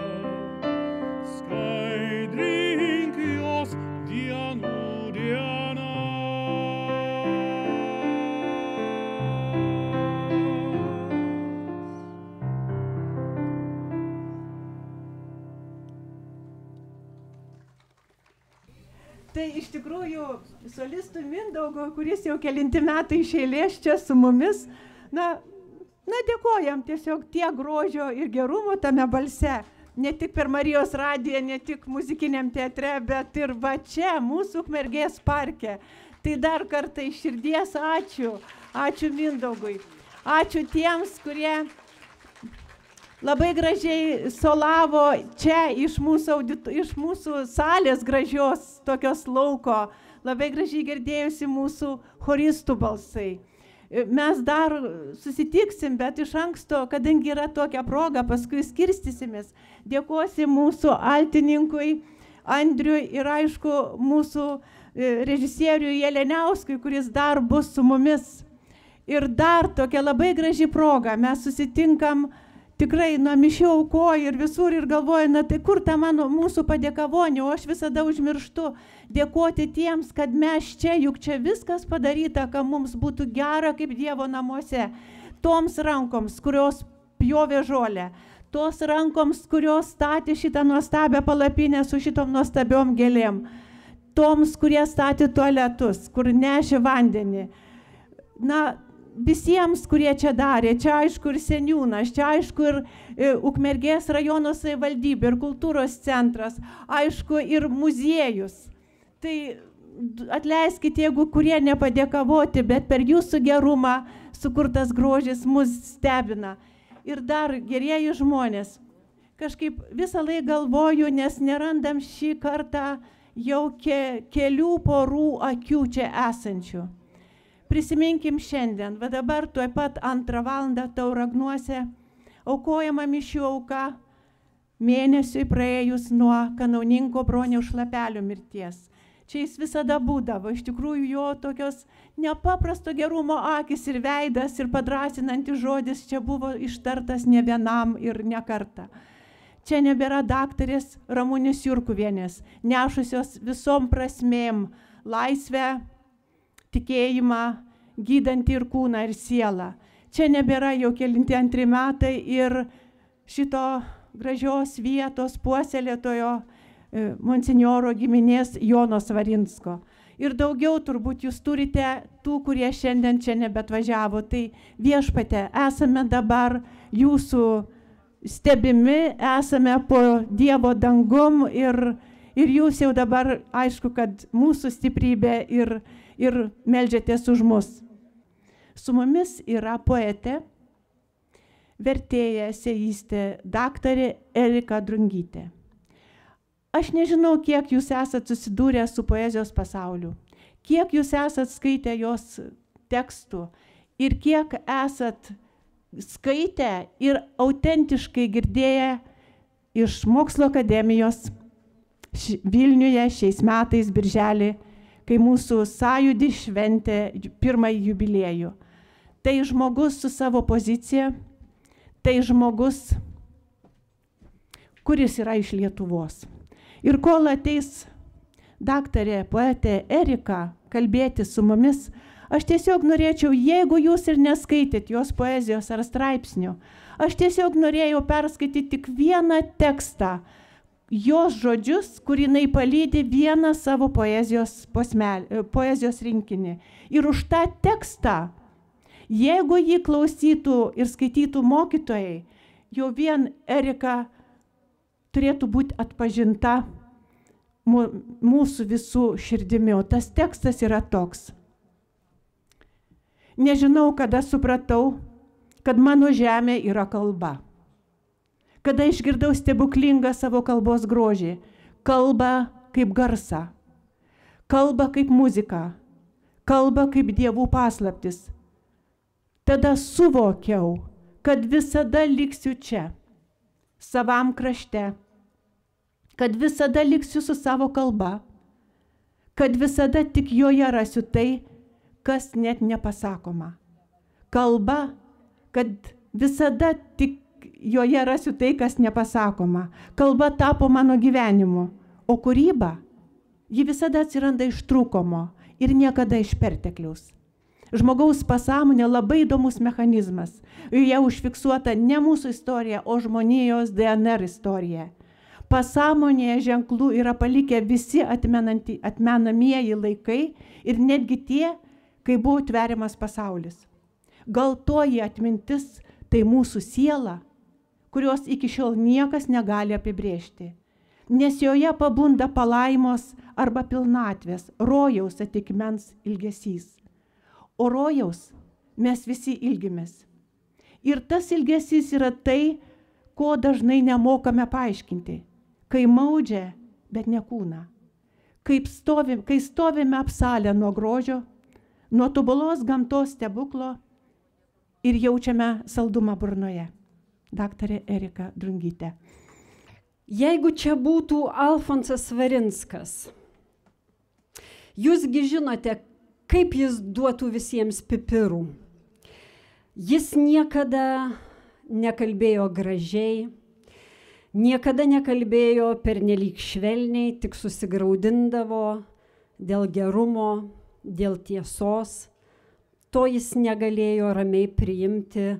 skaidrink jos dienų dienas. Tai iš tikrųjų solistui Mindaugo, kuris jau kelinti metai iš eilės čia su mumis, na dėkojam tiesiog tiek grožio ir gerumo tame balse. Ne tik per Marijos radiją, ne tik muzikiniam teatre, bet ir va čia, mūsų Ukmergės parke. Tai dar kartą iš širdies ačiū. Ačiū Mindaugui. Ačiū tiems, kurie labai gražiai solavo čia iš mūsų salės gražios tokios lauko. Labai gražiai girdėjusi mūsų choristų balsai. Mes dar susitiksim, bet iš anksto, kadangi yra tokia proga, paskui skirstysimės. Dėkosim mūsų altininkui Andriui ir aišku mūsų režisieriui Jeleniauskui, kuris dar bus su mumis. Ir dar tokia labai graži proga, mes susitinkam tikrai nuo mišių aukoju ir visur ir galvoju, na tai kur ta mūsų padėkavonė, o aš visada užmirštu dėkoti tiems, kad mes čia, juk čia viskas padaryta, kad mums būtų gera kaip Dievo namuose. Toms rankoms, kurios pjovė žolę, tos rankoms, kurios statė šitą nuostabią palapinę su šitom nuostabiom gėlėm, toms, kurie statė tualetus, kur nešė vandenį. Na, visiems, kurie čia darė, čia aišku ir seniūnas, čia aišku ir Ukmergės rajono savivaldybė, ir kultūros centras, aišku ir muziejus. Tai atleiskite, jeigu kurie nepadėkavoti, bet per jūsų gerumą sukurtas grožis mus stebina. Ir dar gerieji žmonės. Kažkaip visą laiką galvoju, nes nerandam šį kartą jau kelių porų akių čia esančių. Prisiminkim šiandien, va dabar tuoj pat 2 valandą Tauragnuose aukojama mišių auka mėnesiui praėjus nuo kanauninko Broniaus Šlapelio mirties. Čia jis visada būdavo, iš tikrųjų jo tokios nepaprasto gerumo akis ir veidas ir padrasinantis žodis čia buvo ištartas ne vienam ir ne kartą. Čia nebėra daktarės Ramunės Jurkuvienės, nešusios visom prasmėm laisvę, tikėjimą, gydantį ir kūną, ir sielą. Čia nebėra jau kelinti 2 metai ir šito gražios vietos puoselėtojo monsinjoro giminės Jono Svarinsko. Ir daugiau turbūt jūs turite tų, kurie šiandien čia nebetvažiavo. Tai Viešpatie, esame dabar jūsų stebimi, esame po Dievo dangum ir jūs jau dabar, aišku, kad mūsų stiprybė ir meldžiatės už mus. Su mumis yra poetė, vertėja, eseistė, daktarė Erika Drungytė. Aš nežinau, kiek jūs esat susidūrę su poezijos pasauliu, kiek jūs esat skaitę jos tekstų ir kiek esat skaitę ir autentiškai girdėję iš Mokslo akademijos Vilniuje šiais metais birželį, kai mūsų sąjūdį šventė 1. jubiliejų. Tai žmogus su savo pozicija, tai žmogus, kuris yra iš Lietuvos. Ir kol ateis daktarė, poetė Erika kalbėti su mumis, aš tiesiog norėčiau, jeigu jūs ir neskaitėt jos poezijos ar straipsnių, aš tiesiog norėjau perskaityti tik vieną tekstą, jos žodžius, kur jinai palydi vieną savo poezijos rinkinį. Ir už tą tekstą, jeigu jį klausytų ir skaitytų mokytojai, jau vien Erika turėtų būti atpažinta mūsų visų širdimi. O tas tekstas yra toks. Nežinau, kada supratau, kad mano žemė yra kalba. Kada išgirdau stebuklingą savo kalbos grožį, kalbą kaip garsą, kalbą kaip muziką, kalbą kaip dievų paslaptis. Tada suvokiau, kad visada liksiu čia, savam krašte, kad visada liksiu su savo kalba, kad visada tik joje rasiu tai, kas net nepasakoma. Kalba, kad visada tik joje rasiu tai, kas nepasakoma. Kalba tapo mano gyvenimu, o kūryba, ji visada atsiranda iš trūkumo ir niekada iš pertekliaus. Žmogaus pasąmonė labai įdomus mechanizmas. Joje užfiksuota ne mūsų istorija, o žmonijos DNR istorija. Pasąmonėje ženklų yra palikę visi atmenamieji laikai ir netgi tie, kai buvo tveriamas pasaulis. Gal toji atmintis tai mūsų siela, kurios iki šiol niekas negali apibrėžti, nes joje pabunda palaimos arba pilnatvės, rojaus atitikmens ilgesys. O rojaus mes visi ilgimės. Ir tas ilgesys yra tai, ko dažnai nemokame paaiškinti, kai maudžia, bet ne kūną. Kai stovime apsalę nuo grožio, nuo tobulos gamtos stebuklo ir jaučiame saldumą burnoje. Daktarė Erika Drungytė. Jeigu čia būtų Alfonsas Svarinskas, jūsgi žinote, kaip jis duotų visiems pipirų. Jis niekada nekalbėjo gražiai, niekada nekalbėjo pernelyg švelniai, tik susigraudindavo dėl gerumo, dėl tiesos. To jis negalėjo ramiai priimti,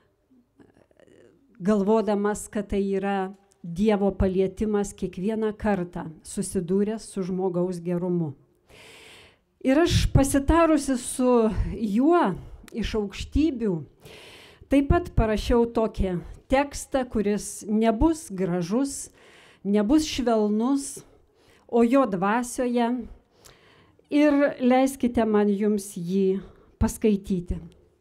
galvodamas, kad tai yra Dievo palietimas kiekvieną kartą susidūręs su žmogaus gerumu. Ir aš pasitarusi su juo iš aukštybių, taip pat parašiau tokį tekstą, kuris nebus gražus, nebus švelnus, o jo dvasioje. Ir leiskite man jums jį paskaityti.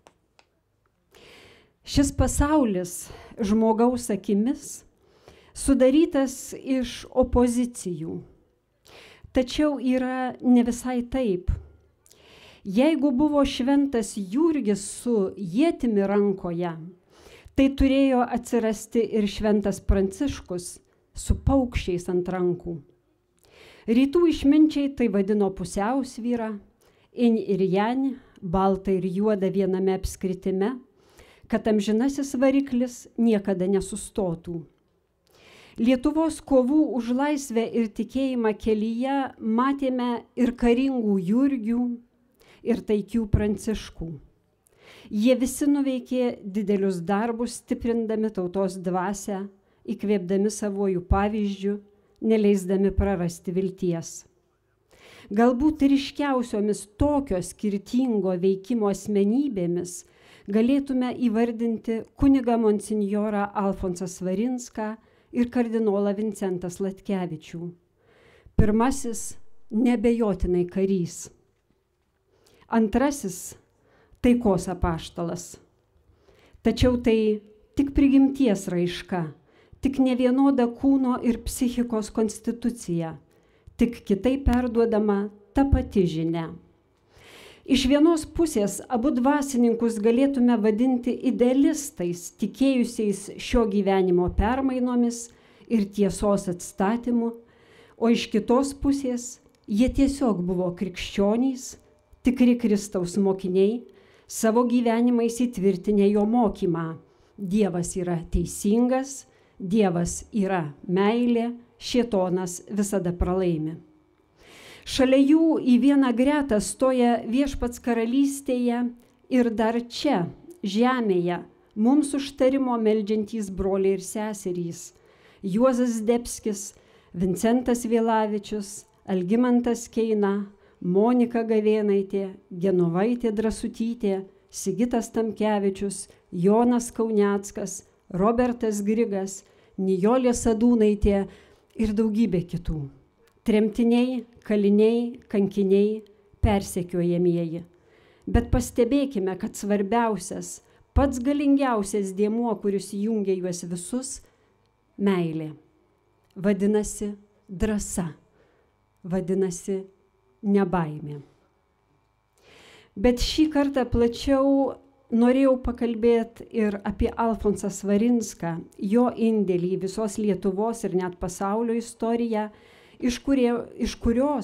Šis pasaulis žmogaus akimis sudarytas iš opozicijų. Tačiau yra ne visai taip. Jeigu buvo šventas Jurgis su ietimi rankoje, tai turėjo atsirasti ir šventas Pranciškus su paukščiais ant rankų. Rytų išminčiai tai vadino pusiausvyrą, in ir jan, balta ir juoda viename apskritime, kad amžinasis variklis niekada nesustotų. Lietuvos kovų už laisvę ir tikėjimą kelyje matėme ir karingų Jurgių, ir taikių Pranciškų. Jie visi nuveikė didelius darbus, stiprindami tautos dvasią, įkvėpdami savojų pavyzdžių, neleisdami prarasti vilties. Galbūt ryškiausiomis tokio skirtingo veikimo asmenybėmis galėtume įvardinti kunigą monsinjorą Alfonsą Svarinską ir kardinolą Vincentą Sladkevičių. Pirmasis neabejotinai karys. Antrasis taikos apaštalas. Tačiau tai tik prigimties raiška, tik nevienoda kūno ir psichikos konstitucija, tik kitaip perduodama ta pati žinia. Iš vienos pusės abu dvasininkus galėtume vadinti idealistais, tikėjusiais šio gyvenimo permainomis ir tiesos atstatymu, o iš kitos pusės jie tiesiog buvo krikščionys, tikri Kristaus mokiniai, savo gyvenimais įtvirtinę jo mokymą. Dievas yra teisingas, Dievas yra meilė, šėtonas visada pralaimi. Šalia jų į vieną gretą stoja Viešpats karalystėje ir dar čia, žemėje, mums užtarimo meldžiantys broliai ir seserys. Juozas Zdebskis, Vincentas Vilavičius, Algimantas Keina, Monika Gavėnaitė, Genovaitė Drasutytė, Sigitas Tamkevičius, Jonas Kauneckas, Robertas Grigas, Nijolė Sadūnaitė ir daugybė kitų. Tremtiniai, kaliniai, kankiniai, persekiojamieji. Bet pastebėkime, kad svarbiausias, pats galingiausias dėmuo, kuris jungia juos visus – meilė. Vadinasi drąsa, vadinasi nebaimė. Bet šį kartą plačiau norėjau pakalbėti ir apie Alfonsą Svarinską, jo indėlį visos Lietuvos ir net pasaulio istoriją, iš kurios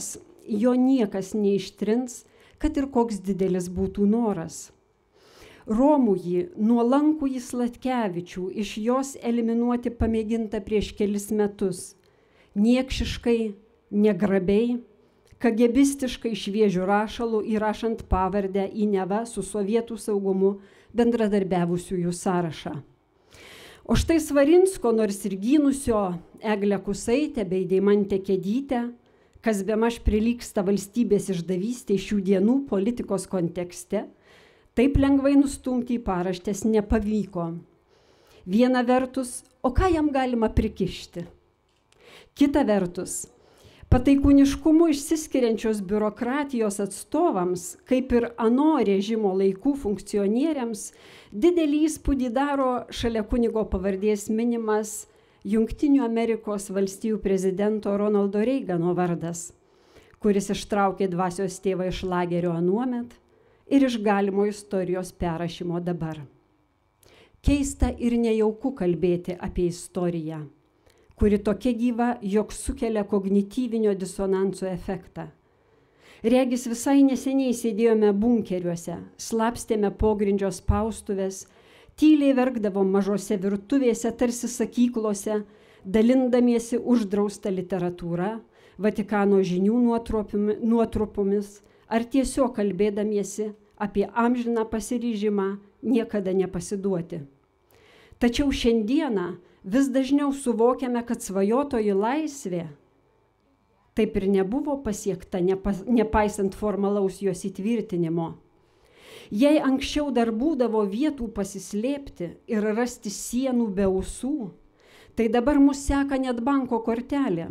jo niekas neištrins, kad ir koks didelis būtų noras. Romųjį, nuolankųjį Sladkevičių iš jos eliminuoti pamėginta prieš kelis metus. Niekšiškai, negrabiai, kagebistiškai šviežių rašalų įrašant pavardę į neva su sovietų saugumu bendradarbiavusiųjų sąrašą. O štai Svarinsko, nors ir gynusio Eglę Kusaitę bei Deimantę Kedytę, kas bemaž prilygsta valstybės išdavystė šių dienų politikos kontekste, taip lengvai nustumti į paraštės nepavyko. Viena vertus, o ką jam galima prikišti? Kita vertus, pataikūniškumu išsiskiriančios biurokratijos atstovams, kaip ir ano režimo laikų funkcionieriams, didelį įspūdį daro šalia kunigo pavardės minimas Jungtinių Amerikos valstijų prezidento Ronaldo Reigano vardas, kuris ištraukė dvasios tėvą iš lagerio anuomet ir iš galimo istorijos perrašymo dabar. Keista ir nejauku kalbėti apie istoriją, kuri tokia gyva, jog sukelia kognityvinio disonanso efektą. Regis visai neseniai sėdėjome bunkeriuose, slapstėme pogrindžio spaustuvės, tyliai verkdavom mažose virtuvėse, tarsi sakyklose, dalindamiesi uždraustą literatūrą, Vatikano žinių nuotrupomis, ar tiesiog kalbėdamiesi apie amžiną pasiryžimą niekada nepasiduoti. Tačiau šiandieną vis dažniau suvokiame, kad svajotoji laisvė taip ir nebuvo pasiekta, nepaisant formalaus jos įtvirtinimo. Jei anksčiau dar būdavo vietų pasislėpti ir rasti sienų be ausų, tai dabar mus seka net banko kortelė.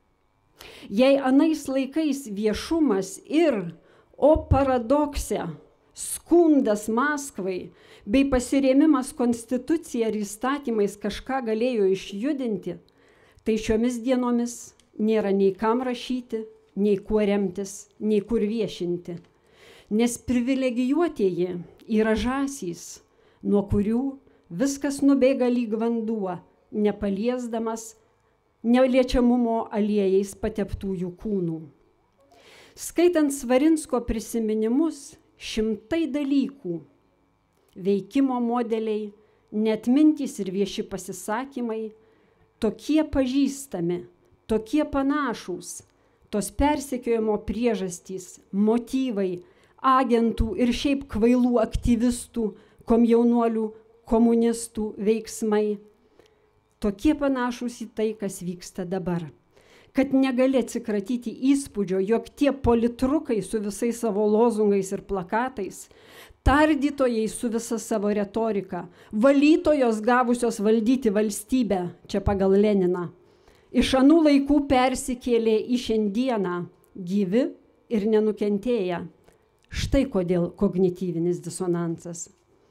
Jei anais laikais viešumas ir, o paradokse, skundas Maskvai bei pasirėmimas konstitucija ir įstatymais kažką galėjo išjudinti, tai šiomis dienomis nėra nei kam rašyti, nei kuo remtis, nei kur viešinti. Nes privilegijuotieji yra žąsys, nuo kurių viskas nubėga lyg vanduo, nepaliesdamas neliečiamumo aliejais pateptųjų kūnų. Skaitant Svarinsko prisiminimus, šimtai dalykų, veikimo modeliai, net mintys ir vieši pasisakymai, tokie pažįstami, tokie panašūs, tos persekiojimo priežastys, motyvai, agentų ir šiaip kvailų aktyvistų, komjaunuolių, komunistų veiksmai, tokie panašūs į tai, kas vyksta dabar. Kad negali atsikratyti įspūdžio, jog tie politrukai su visais savo lozungais ir plakatais, tardytojai su visa savo retorika, valytojos gavusios valdyti valstybę, čia pagal Leniną, iš anų laikų persikėlė į šiandieną, gyvi ir nenukentėję. Štai kodėl kognityvinis disonansas.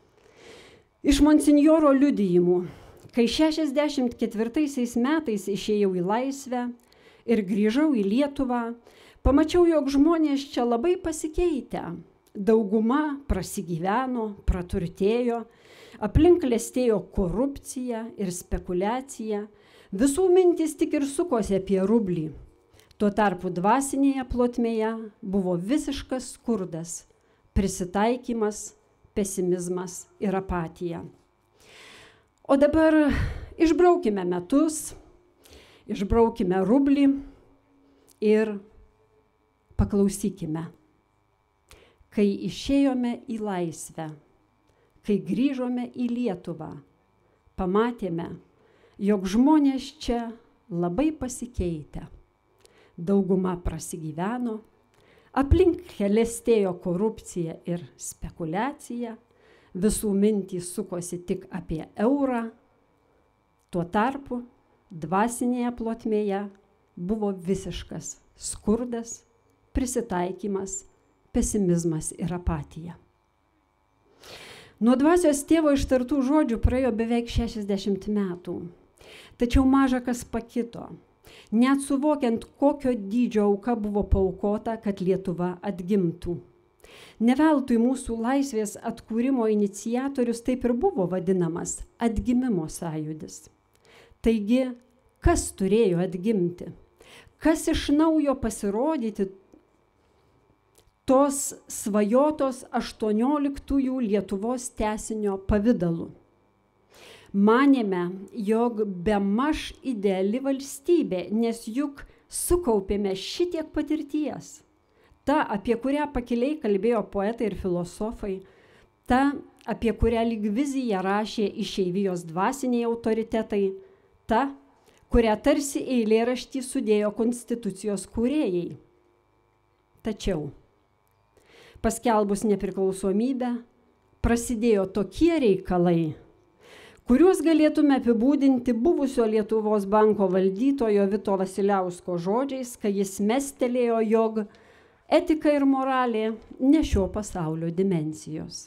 Iš monsinjoro liudijimų, kai 64 metais išėjau į laisvę ir grįžau į Lietuvą, pamačiau, jog žmonės čia labai pasikeitę. Dauguma prasigyveno, praturtėjo, aplink klestėjo korupcija ir spekulacija, visų mintis tik ir sukosi apie rublį. Tuo tarpu dvasinėje plotmėje buvo visiškas skurdas, prisitaikymas, pesimizmas ir apatija. O dabar išbraukime metus, išbraukime rublį ir paklausykime. Kai išėjome į laisvę, kai grįžome į Lietuvą, pamatėme, jog žmonės čia labai pasikeitę. Dauguma prasigyveno, aplink klestėjo korupcija ir spekulacija, visų mintys sukosi tik apie eurą, tuo tarpu dvasinėje plotmėje buvo visiškas skurdas, prisitaikymas, pesimizmas ir apatija. Nuo dvasios tėvo ištartų žodžių praėjo beveik 60 metų, tačiau maža kas pakito, net suvokiant, kokio dydžio auka buvo paaukota, kad Lietuva atgimtų. Ne veltui mūsų laisvės atkūrimo iniciatorius taip ir buvo vadinamas atgimimo sąjūdis. Taigi, kas turėjo atgimti? Kas iš naujo pasirodyti tos svajotos 18-ųjų Lietuvos tęsinio pavidalu. Manėme, jog bemaž ideali valstybė, nes juk sukaupėme šitiek patirties. Ta, apie kurią pakiliai kalbėjo poetai ir filosofai, ta, apie kurią lyg viziją rašė išeivijos dvasiniai autoritetai, ta, kurią tarsi eilėraštį sudėjo konstitucijos kūrėjai. Tačiau, paskelbus nepriklausomybę, prasidėjo tokie reikalai, kuriuos galėtume apibūdinti buvusio Lietuvos banko valdytojo Vito Vasiliausko žodžiais, kai jis mestelėjo, jog etika ir moralė ne šio pasaulio dimensijos.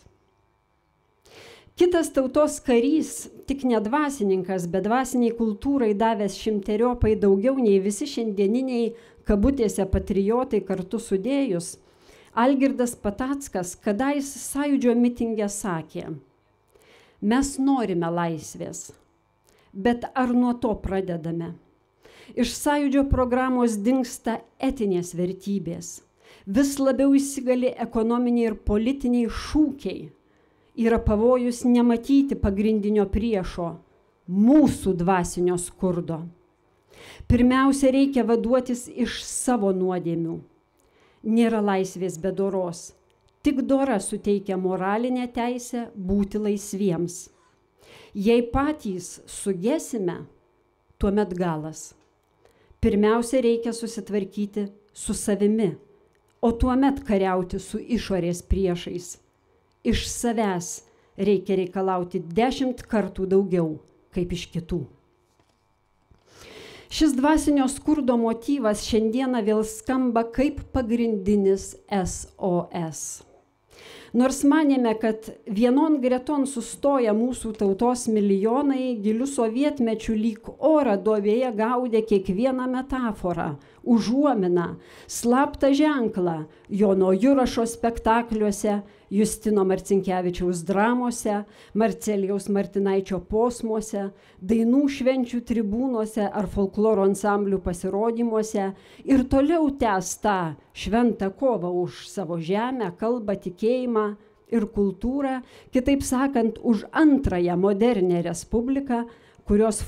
Kitas tautos karys, tik ne dvasininkas, bet dvasiniai kultūrai davęs šimteriopai daugiau nei visi šiandieniniai kabutėse patriotai kartu sudėjus, Algirdas Patackas kadais Sąjūdžio mitinge sakė: mes norime laisvės, bet ar nuo to pradedame? Iš Sąjūdžio programos dingsta etinės vertybės, vis labiau įsigali ekonominiai ir politiniai šūkiai. Yra pavojus nematyti pagrindinio priešo – mūsų dvasinio skurdo. Pirmiausia, reikia vaduotis iš savo nuodėmių. Nėra laisvės be doros. Tik dora suteikia moralinę teisę būti laisviems. Jei patys sugesime, tuomet galas. Pirmiausia, reikia susitvarkyti su savimi, o tuomet kariauti su išorės priešais. Iš savęs reikia reikalauti 10 kartų daugiau, kaip iš kitų. Šis dvasinio skurdo motyvas šiandieną vėl skamba kaip pagrindinis SOS. Nors manėme, kad vienon greton sustoja mūsų tautos milijonai, giliu sovietmečiu lyg orą duobėje gaudė kiekvieną metaforą, užuominą, slaptą ženklą Jono Jurašo spektakliuose, Justino Marcinkevičiaus dramose, Marcelijaus Martinaičio posmuose, dainų švenčių tribūnuose ar folkloro ansamblių pasirodymuose ir toliau tęs tą šventą kovą už savo žemę, kalbą, tikėjimą ir kultūrą, kitaip sakant, už antrąją modernę respubliką, kurios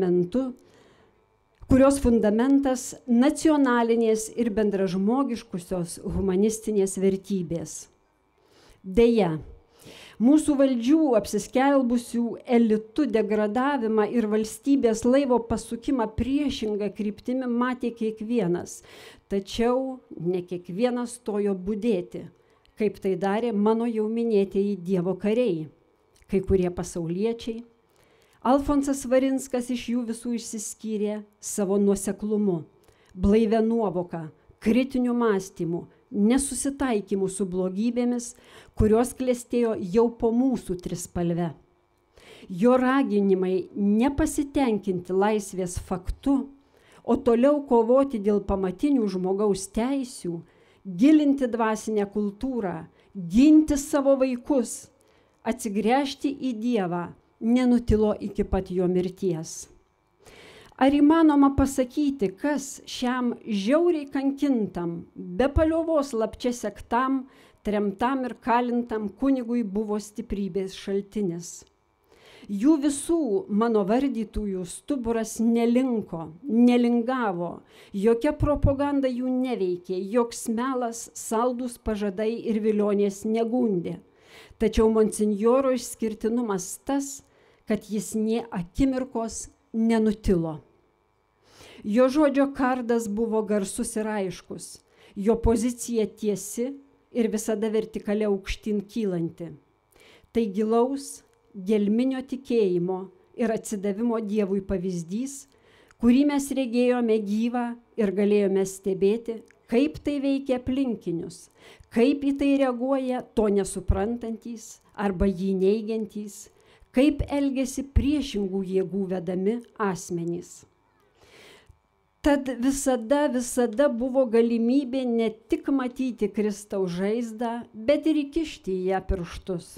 fundamentas nacionalinės ir bendražmogiškusios humanistinės vertybės. Deja, mūsų valdžių apsiskelbusių elitų degradavimą ir valstybės laivo pasukimą priešingą kryptimi matė kiekvienas, tačiau ne kiekvienas stojo budėti, kaip tai darė mano jau minėtieji Dievo kariai, kai kurie pasauliečiai. Alfonsas Svarinskas iš jų visų išsiskyrė savo nuoseklumu, blaivia nuovoka, kritiniu mąstymu, nesusitaikymu su blogybėmis, kurios klestėjo jau po mūsų trispalve. Jo raginimai nepasitenkinti laisvės faktu, o toliau kovoti dėl pamatinių žmogaus teisių, gilinti dvasinę kultūrą, ginti savo vaikus, atsigręžti į Dievą, nenutilo iki pat jo mirties. Ar įmanoma pasakyti, kas šiam žiauriai kankintam, be paliovos slapčia sektam, tremtam ir kalintam kunigui buvo stiprybės šaltinis? Jų visų mano vardytųjų stuburas nelinko, nelingavo, jokia propaganda jų neveikė, joks melas, saldūs pažadai ir vilionės negundė. Tačiau monsinjoro išskirtinumas tas, kad jis nė akimirkos nenutilo. Jo žodžio kardas buvo garsus ir aiškus, jo pozicija tiesi ir visada vertikaliai aukštyn kylanti. Tai gilaus, gelminio tikėjimo ir atsidavimo Dievui pavyzdys, kurį mes regėjome gyvą ir galėjome stebėti, kaip tai veikia aplinkinius, kaip į tai reaguoja to nesuprantantys arba jį neigiantys, kaip elgiasi priešingų jėgų vedami asmenys. Tad visada buvo galimybė ne tik matyti Kristaus žaizdą, bet ir įkišti į ją pirštus.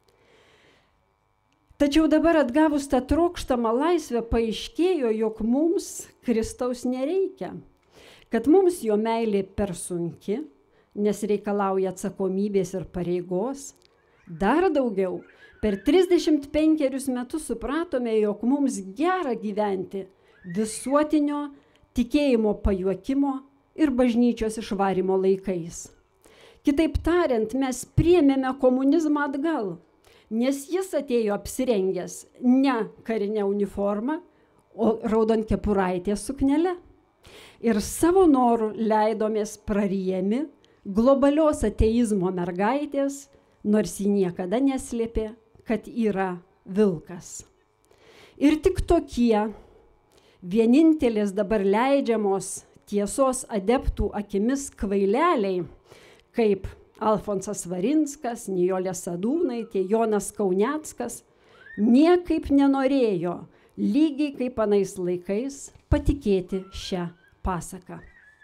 Tačiau dabar atgavus tą trokštamą laisvę paaiškėjo, jog mums Kristaus nereikia, kad mums jo meilė per sunki, nes reikalauja atsakomybės ir pareigos. Dar daugiau, per 35 metus supratome, jog mums gera gyventi visuotinio tikėjimo pajuokimo ir bažnyčios išvarimo laikais. Kitaip tariant, mes priėmėme komunizmą atgal, nes jis atėjo apsirengęs ne karinę uniformą, o raudonkepuraitės suknele. Ir savo norų leidomės praryjami globalios ateizmo mergaitės, nors ji niekada neslėpė, kad yra vilkas. Ir tik tokie vienintelės dabar leidžiamos tiesos adeptų akimis kvaileliai, kaip Alfonsas Svarinskas, Nijolė Sadūnaitė, Jonas Kauneckas, niekaip nenorėjo, lygiai kaip anais laikais, patikėti šią pasaką.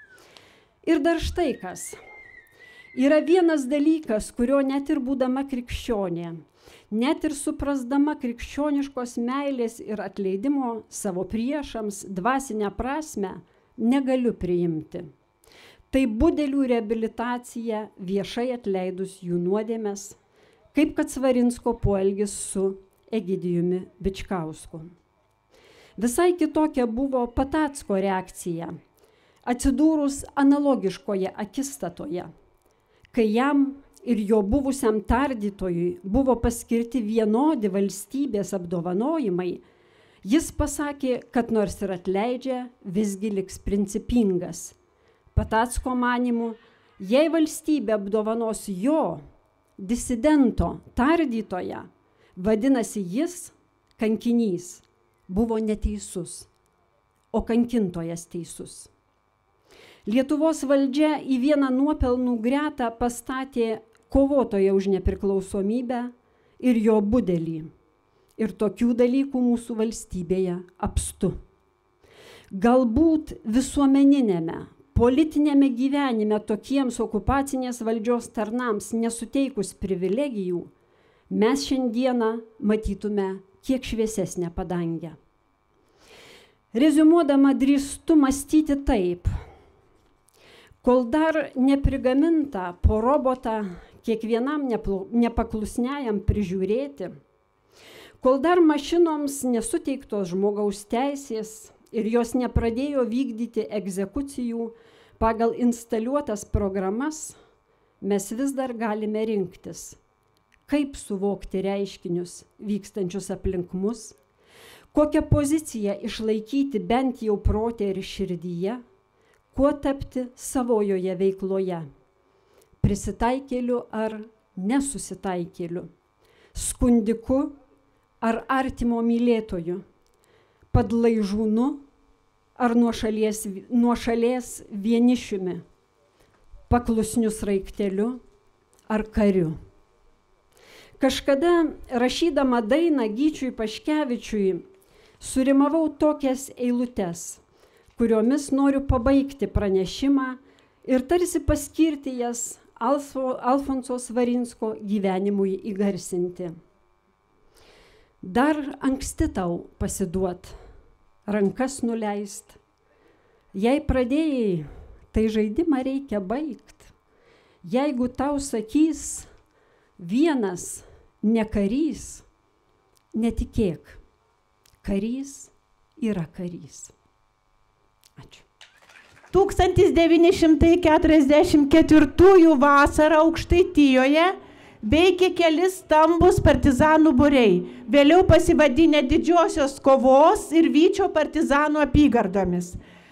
Ir dar štai kas. Yra vienas dalykas, kurio net ir būdama krikščionė, net ir suprasdama krikščioniškos meilės ir atleidimo savo priešams dvasinę prasme, negaliu priimti. Tai budelių reabilitacija viešai atleidus jų nuodėmes, kaip kad Svarinsko poelgis su Egidijumi Bičkausku. Visai kitokia buvo Patacko reakcija, atsidūrus analogiškoje akistatoje, kai jam ir jo buvusiam tardytojui buvo paskirti vienodi valstybės apdovanojimai, jis pasakė, kad nors ir atleidžia, visgi liks principingas. Patacko manymu, jei valstybė apdovanos jo, disidento, tardytoją, vadinasi jis, kankinys, buvo neteisus, o kankintojas teisus. Lietuvos valdžia į vieną nuopelnų gretą pastatė kovotoją už nepriklausomybę ir jo budelį. Ir tokių dalykų mūsų valstybėje apstu. Galbūt visuomeninėme, politinėme gyvenime tokiems okupacinės valdžios tarnams nesuteikus privilegijų, mes šiandieną matytume kiek šviesesnę padangę. Reziumuodama drįstu mąstyti taip. Kol dar neprigaminta po robotą kiekvienam nepaklusniajam prižiūrėti, kol dar mašinoms nesuteiktos žmogaus teisės ir jos nepradėjo vykdyti egzekucijų pagal instaliuotas programas, mes vis dar galime rinktis, kaip suvokti reiškinius vykstančius aplink mus, kokią poziciją išlaikyti bent jau prote ir širdyje, kuo tapti savojoje veikloje, prisitaikėliu ar nesusitaikėliu, skundiku ar artimo mylėtoju, padlaižūnu ar nuošalės vienišiumi, paklusniu sraigteliu ar kariu. Kažkada rašydama dainą Gyčiui Paškevičiui surimavau tokias eilutes, kuriomis noriu pabaigti pranešimą ir tarsi paskirti jas Alfonso Svarinsko gyvenimui įgarsinti. Dar anksti tau pasiduot, rankas nuleist. Jei pradėjai, tai žaidimą reikia baigt. Jeigu tau sakys vienas ne karys, netikėk, karys yra karys. Ačiū. 1944 vasarą Aukštaitijoje veikė keli stambus partizanų būriai, vėliau pasivadinę Didžiosios kovos ir Vyčio partizanų apygardomis.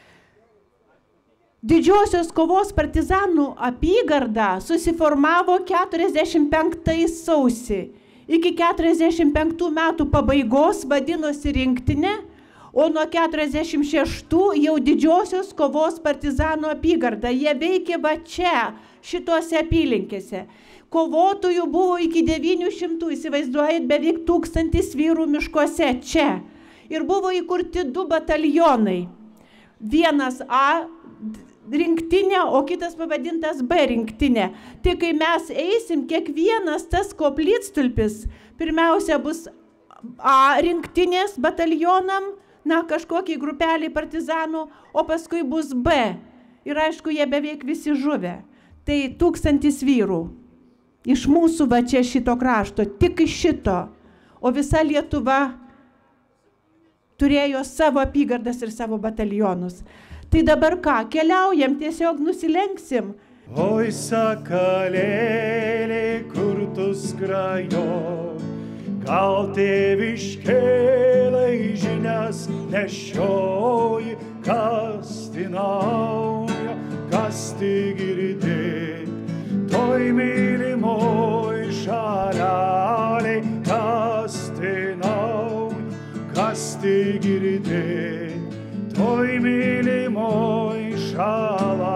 Didžiosios kovos partizanų apygarda susiformavo 45 sausį. Iki 45 metų pabaigos vadinosi rinktinė, o nuo 46 jau Didžiosios kovos partizanų apygarda. Jie veikė va čia, šituose apylinkėse. Kovotojų buvo iki 900, įsivaizduojat, beveik 1000 vyrų miškuose čia. Ir buvo įkurti 2 batalionai. Vienas A rinktinė, o kitas pavadintas B rinktinė. Tai kai mes eisim, kiekvienas tas koplytstulpis pirmiausia bus A rinktinės batalionam, na, kažkokiai grupeliai partizanų, o paskui bus B. Ir aišku, jie beveik visi žuvę. Tai 1000 vyrų. Iš mūsų va čia šito krašto, tik iš šito. O visa Lietuva turėjo savo apygardas ir savo batalionus. Tai dabar ką, keliaujam, tiesiog nusilenksim. Oi sakalėlė, kur tu skrajo, gal tėviškėlai žinias nešioji, kas tai nauja, kas tai girdėt, toj mylimoj šalelė, kas tai nauja, kas tai girdėt, toj mylimoj šalelė.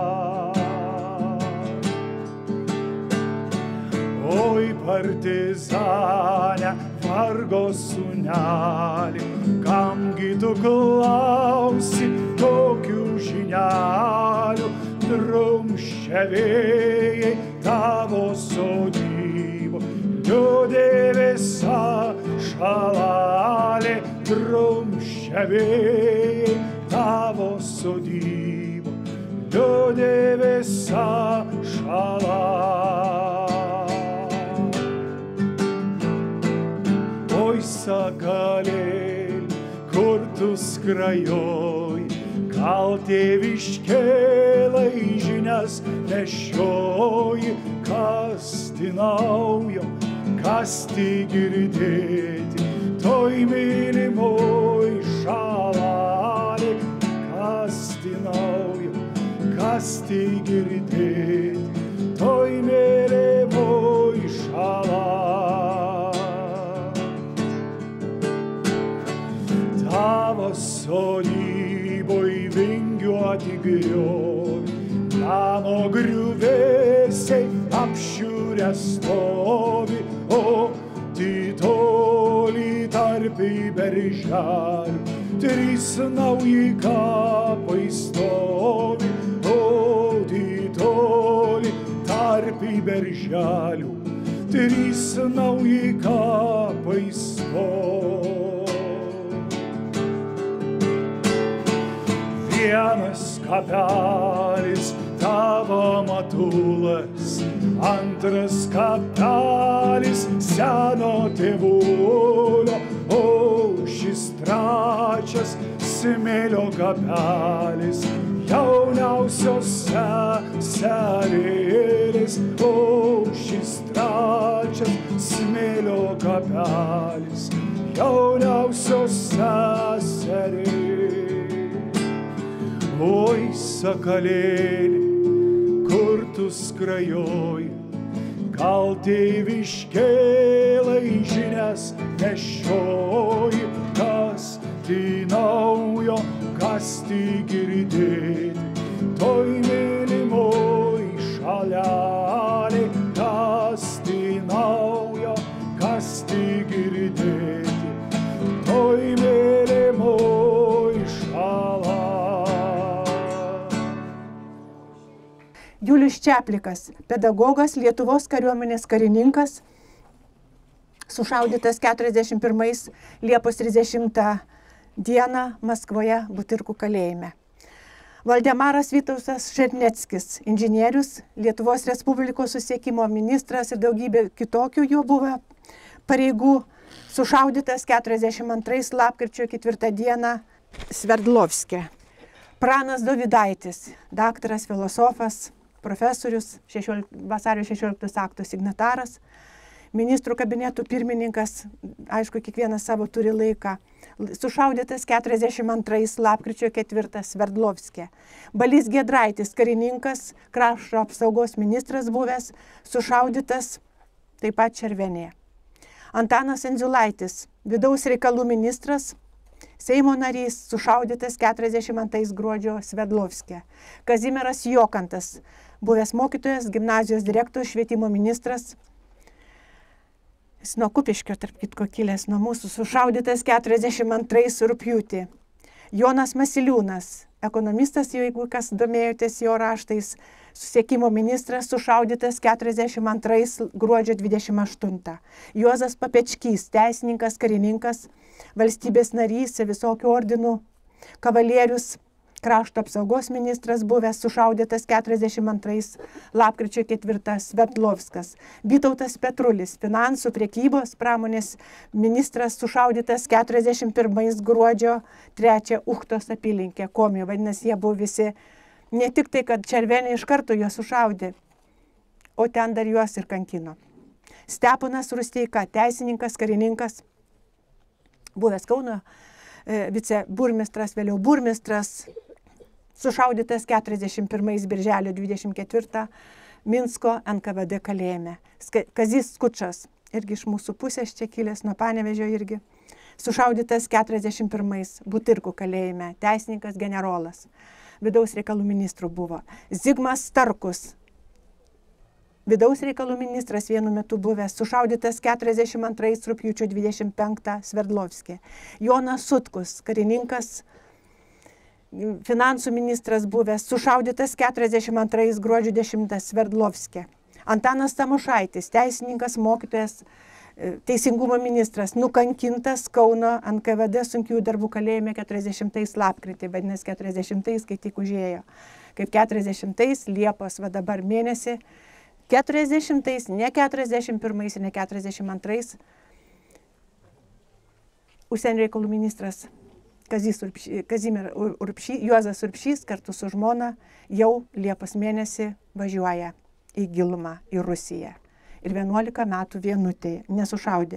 Oi partizane, vargo sūneli, kamgi tu klausi tokių žinelių, drumsčia vėjai tavo sodybų, liūdė visa šalalė, drumsčia vėjai tavo sodybų, liūdė visa šalalė. Oi sakalėli, kur tu skrajoj, gal tėviškėlai žinias nešioji, kas tai naujo, kas tai girdėti, toj mylimoj šalalė, kas tai naujo, kas tai girdėti, toj mylimoj šalalė. Tavo sodyboj vingiuoti grioviai, namo griuvėsiai apšiurę stovi, o titoli tarpai berželių, 3 nauji kapai stovi, o titoli tarpai berželių, 3 nauji kapai stovi. Vienas kapelis tavo matulas, antras kapelis seno tėvulio, o šis trečias smėlio kapelis jauniausios seserėlis, o šis trečias smėlio kapelis jauniausios seserėlis. Oi sakalėli, kur tu skrajoj, gal tėviškėlai žinias nešioji, kas tai naujo, kas tai girdėti, toj mylimoj šalelė, kas tai naujo, kas tai girdėti, toj mylimoj šalelė. Julius Čeplikas, pedagogas, Lietuvos kariuomenės karininkas, sušaudytas 41 Liepos 30 dieną Maskvoje Butirkų kalėjime. Valdemaras Vytautas Černeckis, inžinierius, Lietuvos Respublikos susisiekimo ministras ir daugybė kitokių jo buvę pareigų, sušaudytas 42 lapkričio 4 dieną Sverdlovske. Pranas Dovydaitis, daktaras, filosofas, profesorius, vasario 16 akto signataras, ministrų kabinetų pirmininkas, aišku, kiekvienas savo turi laiką, sušaudytas 42 lapkričio 4 Sverdlovske. Balys Giedraitis, karininkas, krašto apsaugos ministras buvęs, sušaudytas taip pat Červenėje. Antanas Endziulaitis, vidaus reikalų ministras, Seimo narys, sušaudytas 42 gruodžio Sverdlovske. Kazimieras Jokantas, buvęs mokytojas, gimnazijos direktorius, švietimo ministras, jis nuo Kupiškio, tarp kitko, kilęs nuo mūsų, sušaudytas 42 rugpjūtį. Jonas Masiliūnas, ekonomistas, jeigu kas domėjotės jo raštais, susisiekimo ministras, sušaudytas 42 gruodžio 28. Juozas Papečkys, teisininkas, karininkas, valstybės narys, visokių ordinų, kavalierius, krašto apsaugos ministras buvęs sušaudytas 42 lapkričio 4 Sverdlovskas, Vytautas Petrulis, finansų, priekybos, pramonės ministras sušaudytas 41 gruodžio 3 Uchtos apylinkė, Komi, vadinasi, jie buvo visi, ne tik tai, kad červenė iš karto juos sušaudė, o ten dar juos ir kankino. Steponas Rusteika, teisininkas, karininkas, buvęs Kauno viceburmistras, vėliau burmistras, sušaudytas 41 birželio 24 Minsko NKVD kalėjime. Kazys Skučas, irgi iš mūsų pusės čia kilęs, nuo Panevėžio irgi, sušaudytas 41 Butirkų kalėjime, teisininkas, generolas, vidaus reikalų ministrų buvo. Zigmas Starkus, vidaus reikalų ministras vienu metu buvęs, sušaudytas 42 rugpjūčio 25 Sverdlovske. Jonas Sutkus, karininkas, finansų ministras buvęs, sušaudytas 42 gruodžio 10 Sverdlovske. Antanas Tamošaitis, teisininkas, mokytojas, teisingumo ministras, nukankintas Kauno NKVD sunkiųjų darbų kalėjime 40 lapkritį, vadinasi 40, kai tik užėjo. Kaip 40 Liepos, va dabar mėnesį, 40, ne 41 ir ne 42, užsienio reikalų ministras Juozas Urbšys kartu su žmona jau Liepos mėnesį važiuoja į gilumą, į Rusiją. Ir 11 metų vienutėje nesušaudė.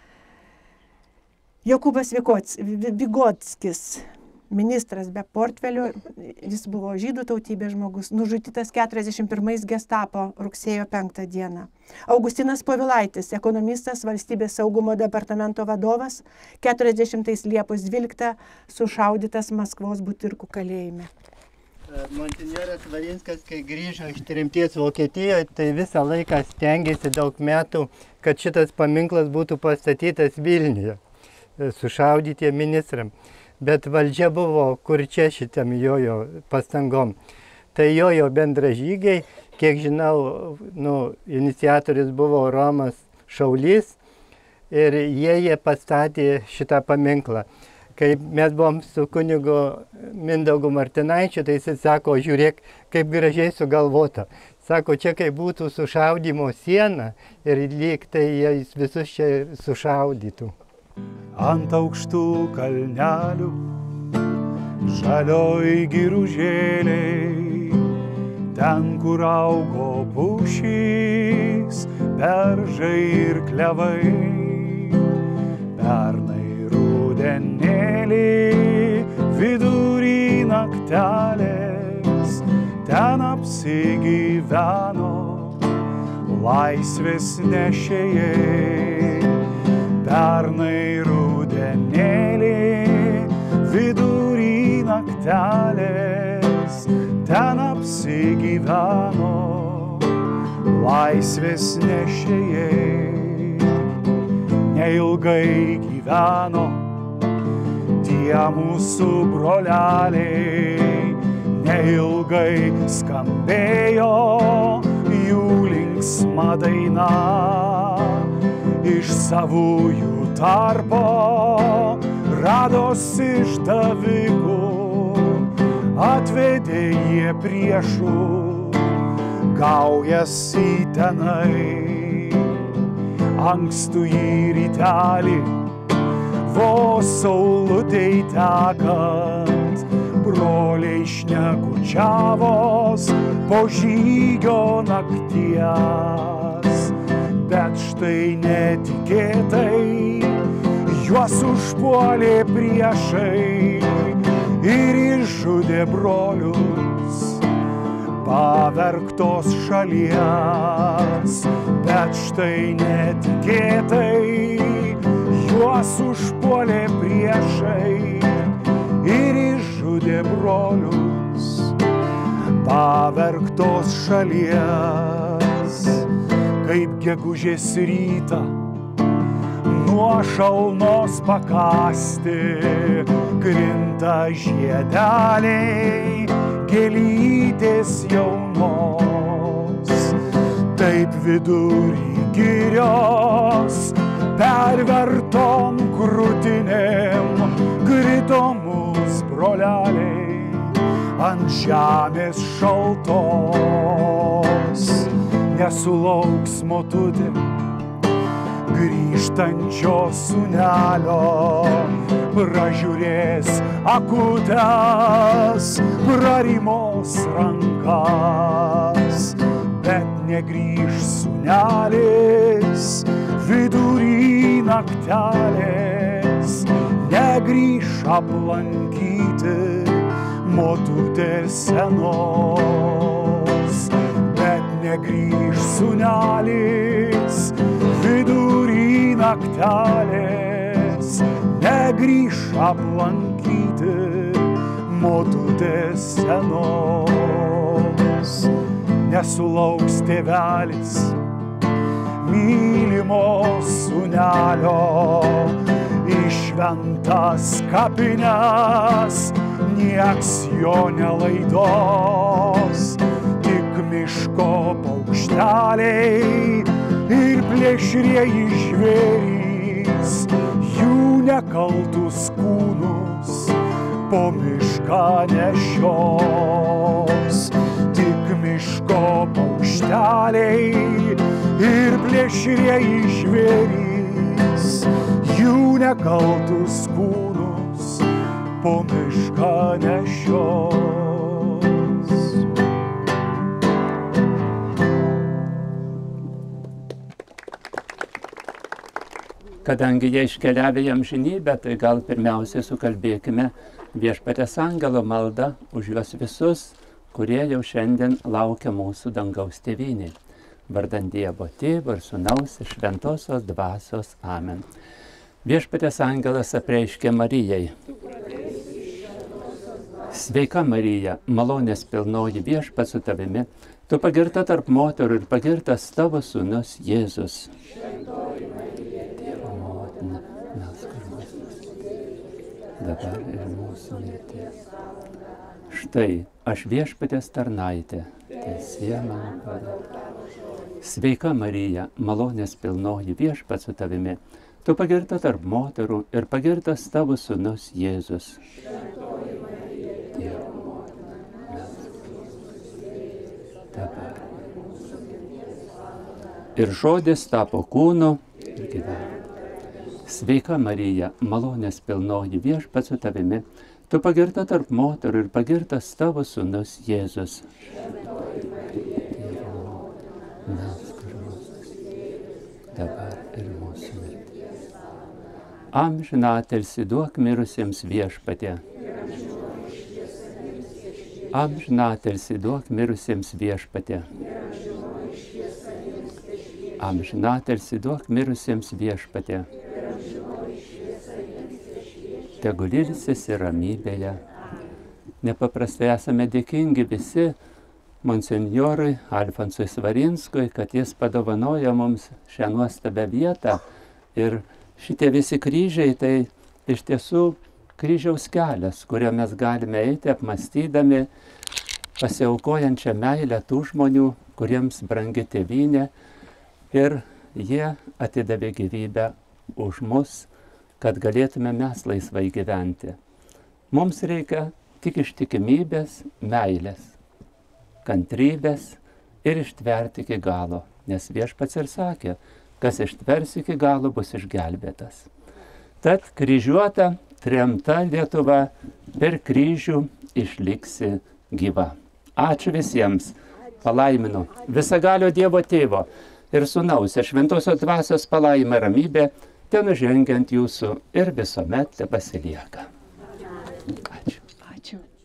Jokūbas Vigotskis, ministras be portfelio, jis buvo žydų tautybės žmogus, nužudytas 41 Gestapo rugsėjo 5 dieną. Augustinas Povilaitis, ekonomistas, valstybės saugumo departamento vadovas, 40 Liepos 12 sušaudytas Maskvos Butirkų kalėjime. Monsinjoras Varinskas, kai grįžo iš tremties Vokietijoje, tai visą laiką stengėsi daug metų, kad šitas paminklas būtų pastatytas Vilniuje, sušaudytiem ministram. Bet valdžia buvo kur čia šitam jojo pastangom. Tai jojo bendražygiai, kiek žinau, iniciatorius buvo Romas Šaulys ir jie pastatė šitą paminklą. Kai mes buvom su kunigu Mindaugu Martinaičiu, tai jis sako, žiūrėk, kaip gražiai sugalvota. Sako, čia kaip būtų sušaudymo siena ir lyg tai jis visus čia sušaudytų. Ant aukštų kalnelių, žalioj giružėliai, ten, kur augo pušys, beržai ir klevai. Pernai rudenėlį vidury naktelės, ten apsigyveno laisvės nešėjai. Pernai rudenėlį vidury naktelės, ten apsigyveno laisvės nešėjai. Neilgai gyveno tie mūsų broleliai, neilgai skambėjo jų linksma daina. Iš savųjų tarpo radosi išdavikų, atvedė jie priešų gaujas į tenai. Ankstų į rytelį, vos saulutei tekant, broliai šnekučiavos po žygio nakties. Bet štai netikėtai juos užpuolė priešai ir išžudė brolius pavergtos šalies. Bet štai netikėtai juos užpuolė priešai ir išžudė brolius pavergtos šalies. Kaip gegužės rytą nuo šalnos pakasti krinta žiedeliai gėlytės jaunos. Taip vidury girios pervertom krūtinėm krito mūs broleliai ant žemės šaltos. Nesulauks motutė grįžtančio sūnelio, pražiūrės akutės, prarimos rankas, bet negrįž sūnelis vidury naktelės, negrįž aplankyti motutės senos, bet negrįž sūnelis vidury naktelės, negrįž aplankyti motutės senos. Nesulauks tėvelis mylimo sūnelio į šventas kapines, nieks jo nelaidos, tik miško paukšteliai ir plėšrieji žvėrys jų nekaltus kūnus po mišką nešios. Tik miško paukšteliai ir plėšrieji žvėrys jų nekaltus kūnus po mišką nešios. Kadangi jie iškeliavę į amžinybę, tai gal pirmiausiai sukalbėkime Viešpaties angelo maldą už juos visus, kurie jau šiandien laukia mūsų dangaus tėvynėje. Vardant Dievo Tėvo ir Sūnaus ir Šventosios Dvasios. Amen. Viešpaties angelas apreiškė Marijai. Sveika Marija, malonės pilnoji, Viešpats su tavimi, tu pagirta tarp moterų ir pagirtas tavo sūnus Jėzus. Dievo motina, melsk už mus, dabar ir mūsų mirties. Štai aš Viešpaties tarnaitė, teesie mano padeda. Sveika Marija, malonės pilnoji, Viešpats su tavimi, tu pagirta tarp moterų ir pagirtas tavo sūnus Jėzus. Dievo motina, melsk už mus, dabar. Ir žodis tapo kūnu ir gyveno. Sveika Marija, malonės pilnoji, Viešpats su tavimi, tu pagirta tarp moterų ir pagirtas tavo sūnus Jėzus. Dievo motina, melsk už mus, dabar ir mūsų mirties. Amžinatilsį duok mirusiems Viešpatie. Amžinatilsį duok mirusiems Viešpatie. Amžinatilsį duok mirusiems Viešpatie. Tegul ilsisi ramybėje. Nepaprastai esame dėkingi visi monsinjorui Alfonsui Svarinskui, kad jis padovanojo mums šią nuostabią vietą. Ir šitie visi kryžiai, tai iš tiesų kryžiaus kelias, kurio mes galime eiti apmąstydami pasiaukojančią meilę tų žmonių, kuriems brangi tėvynė. Ir jie atidavė gyvybę už mus, kad galėtume mes laisvai gyventi. Mums reikia tik ištikimybės, meilės, kantrybės ir ištverti iki galo, nes Viešpats ir sakė, kas ištvers iki galo bus išgelbėtas. Tad kryžiuota, tremta Lietuva per kryžių išliksi gyva. Ačiū visiems, palaiminu visagalio Dievo Tėvo ir Sūnaus ir Šventosios Dvasios palaima ramybė, ten žengiant jūsų ir visuomet tepasilieka. Ačiū. Ačiū.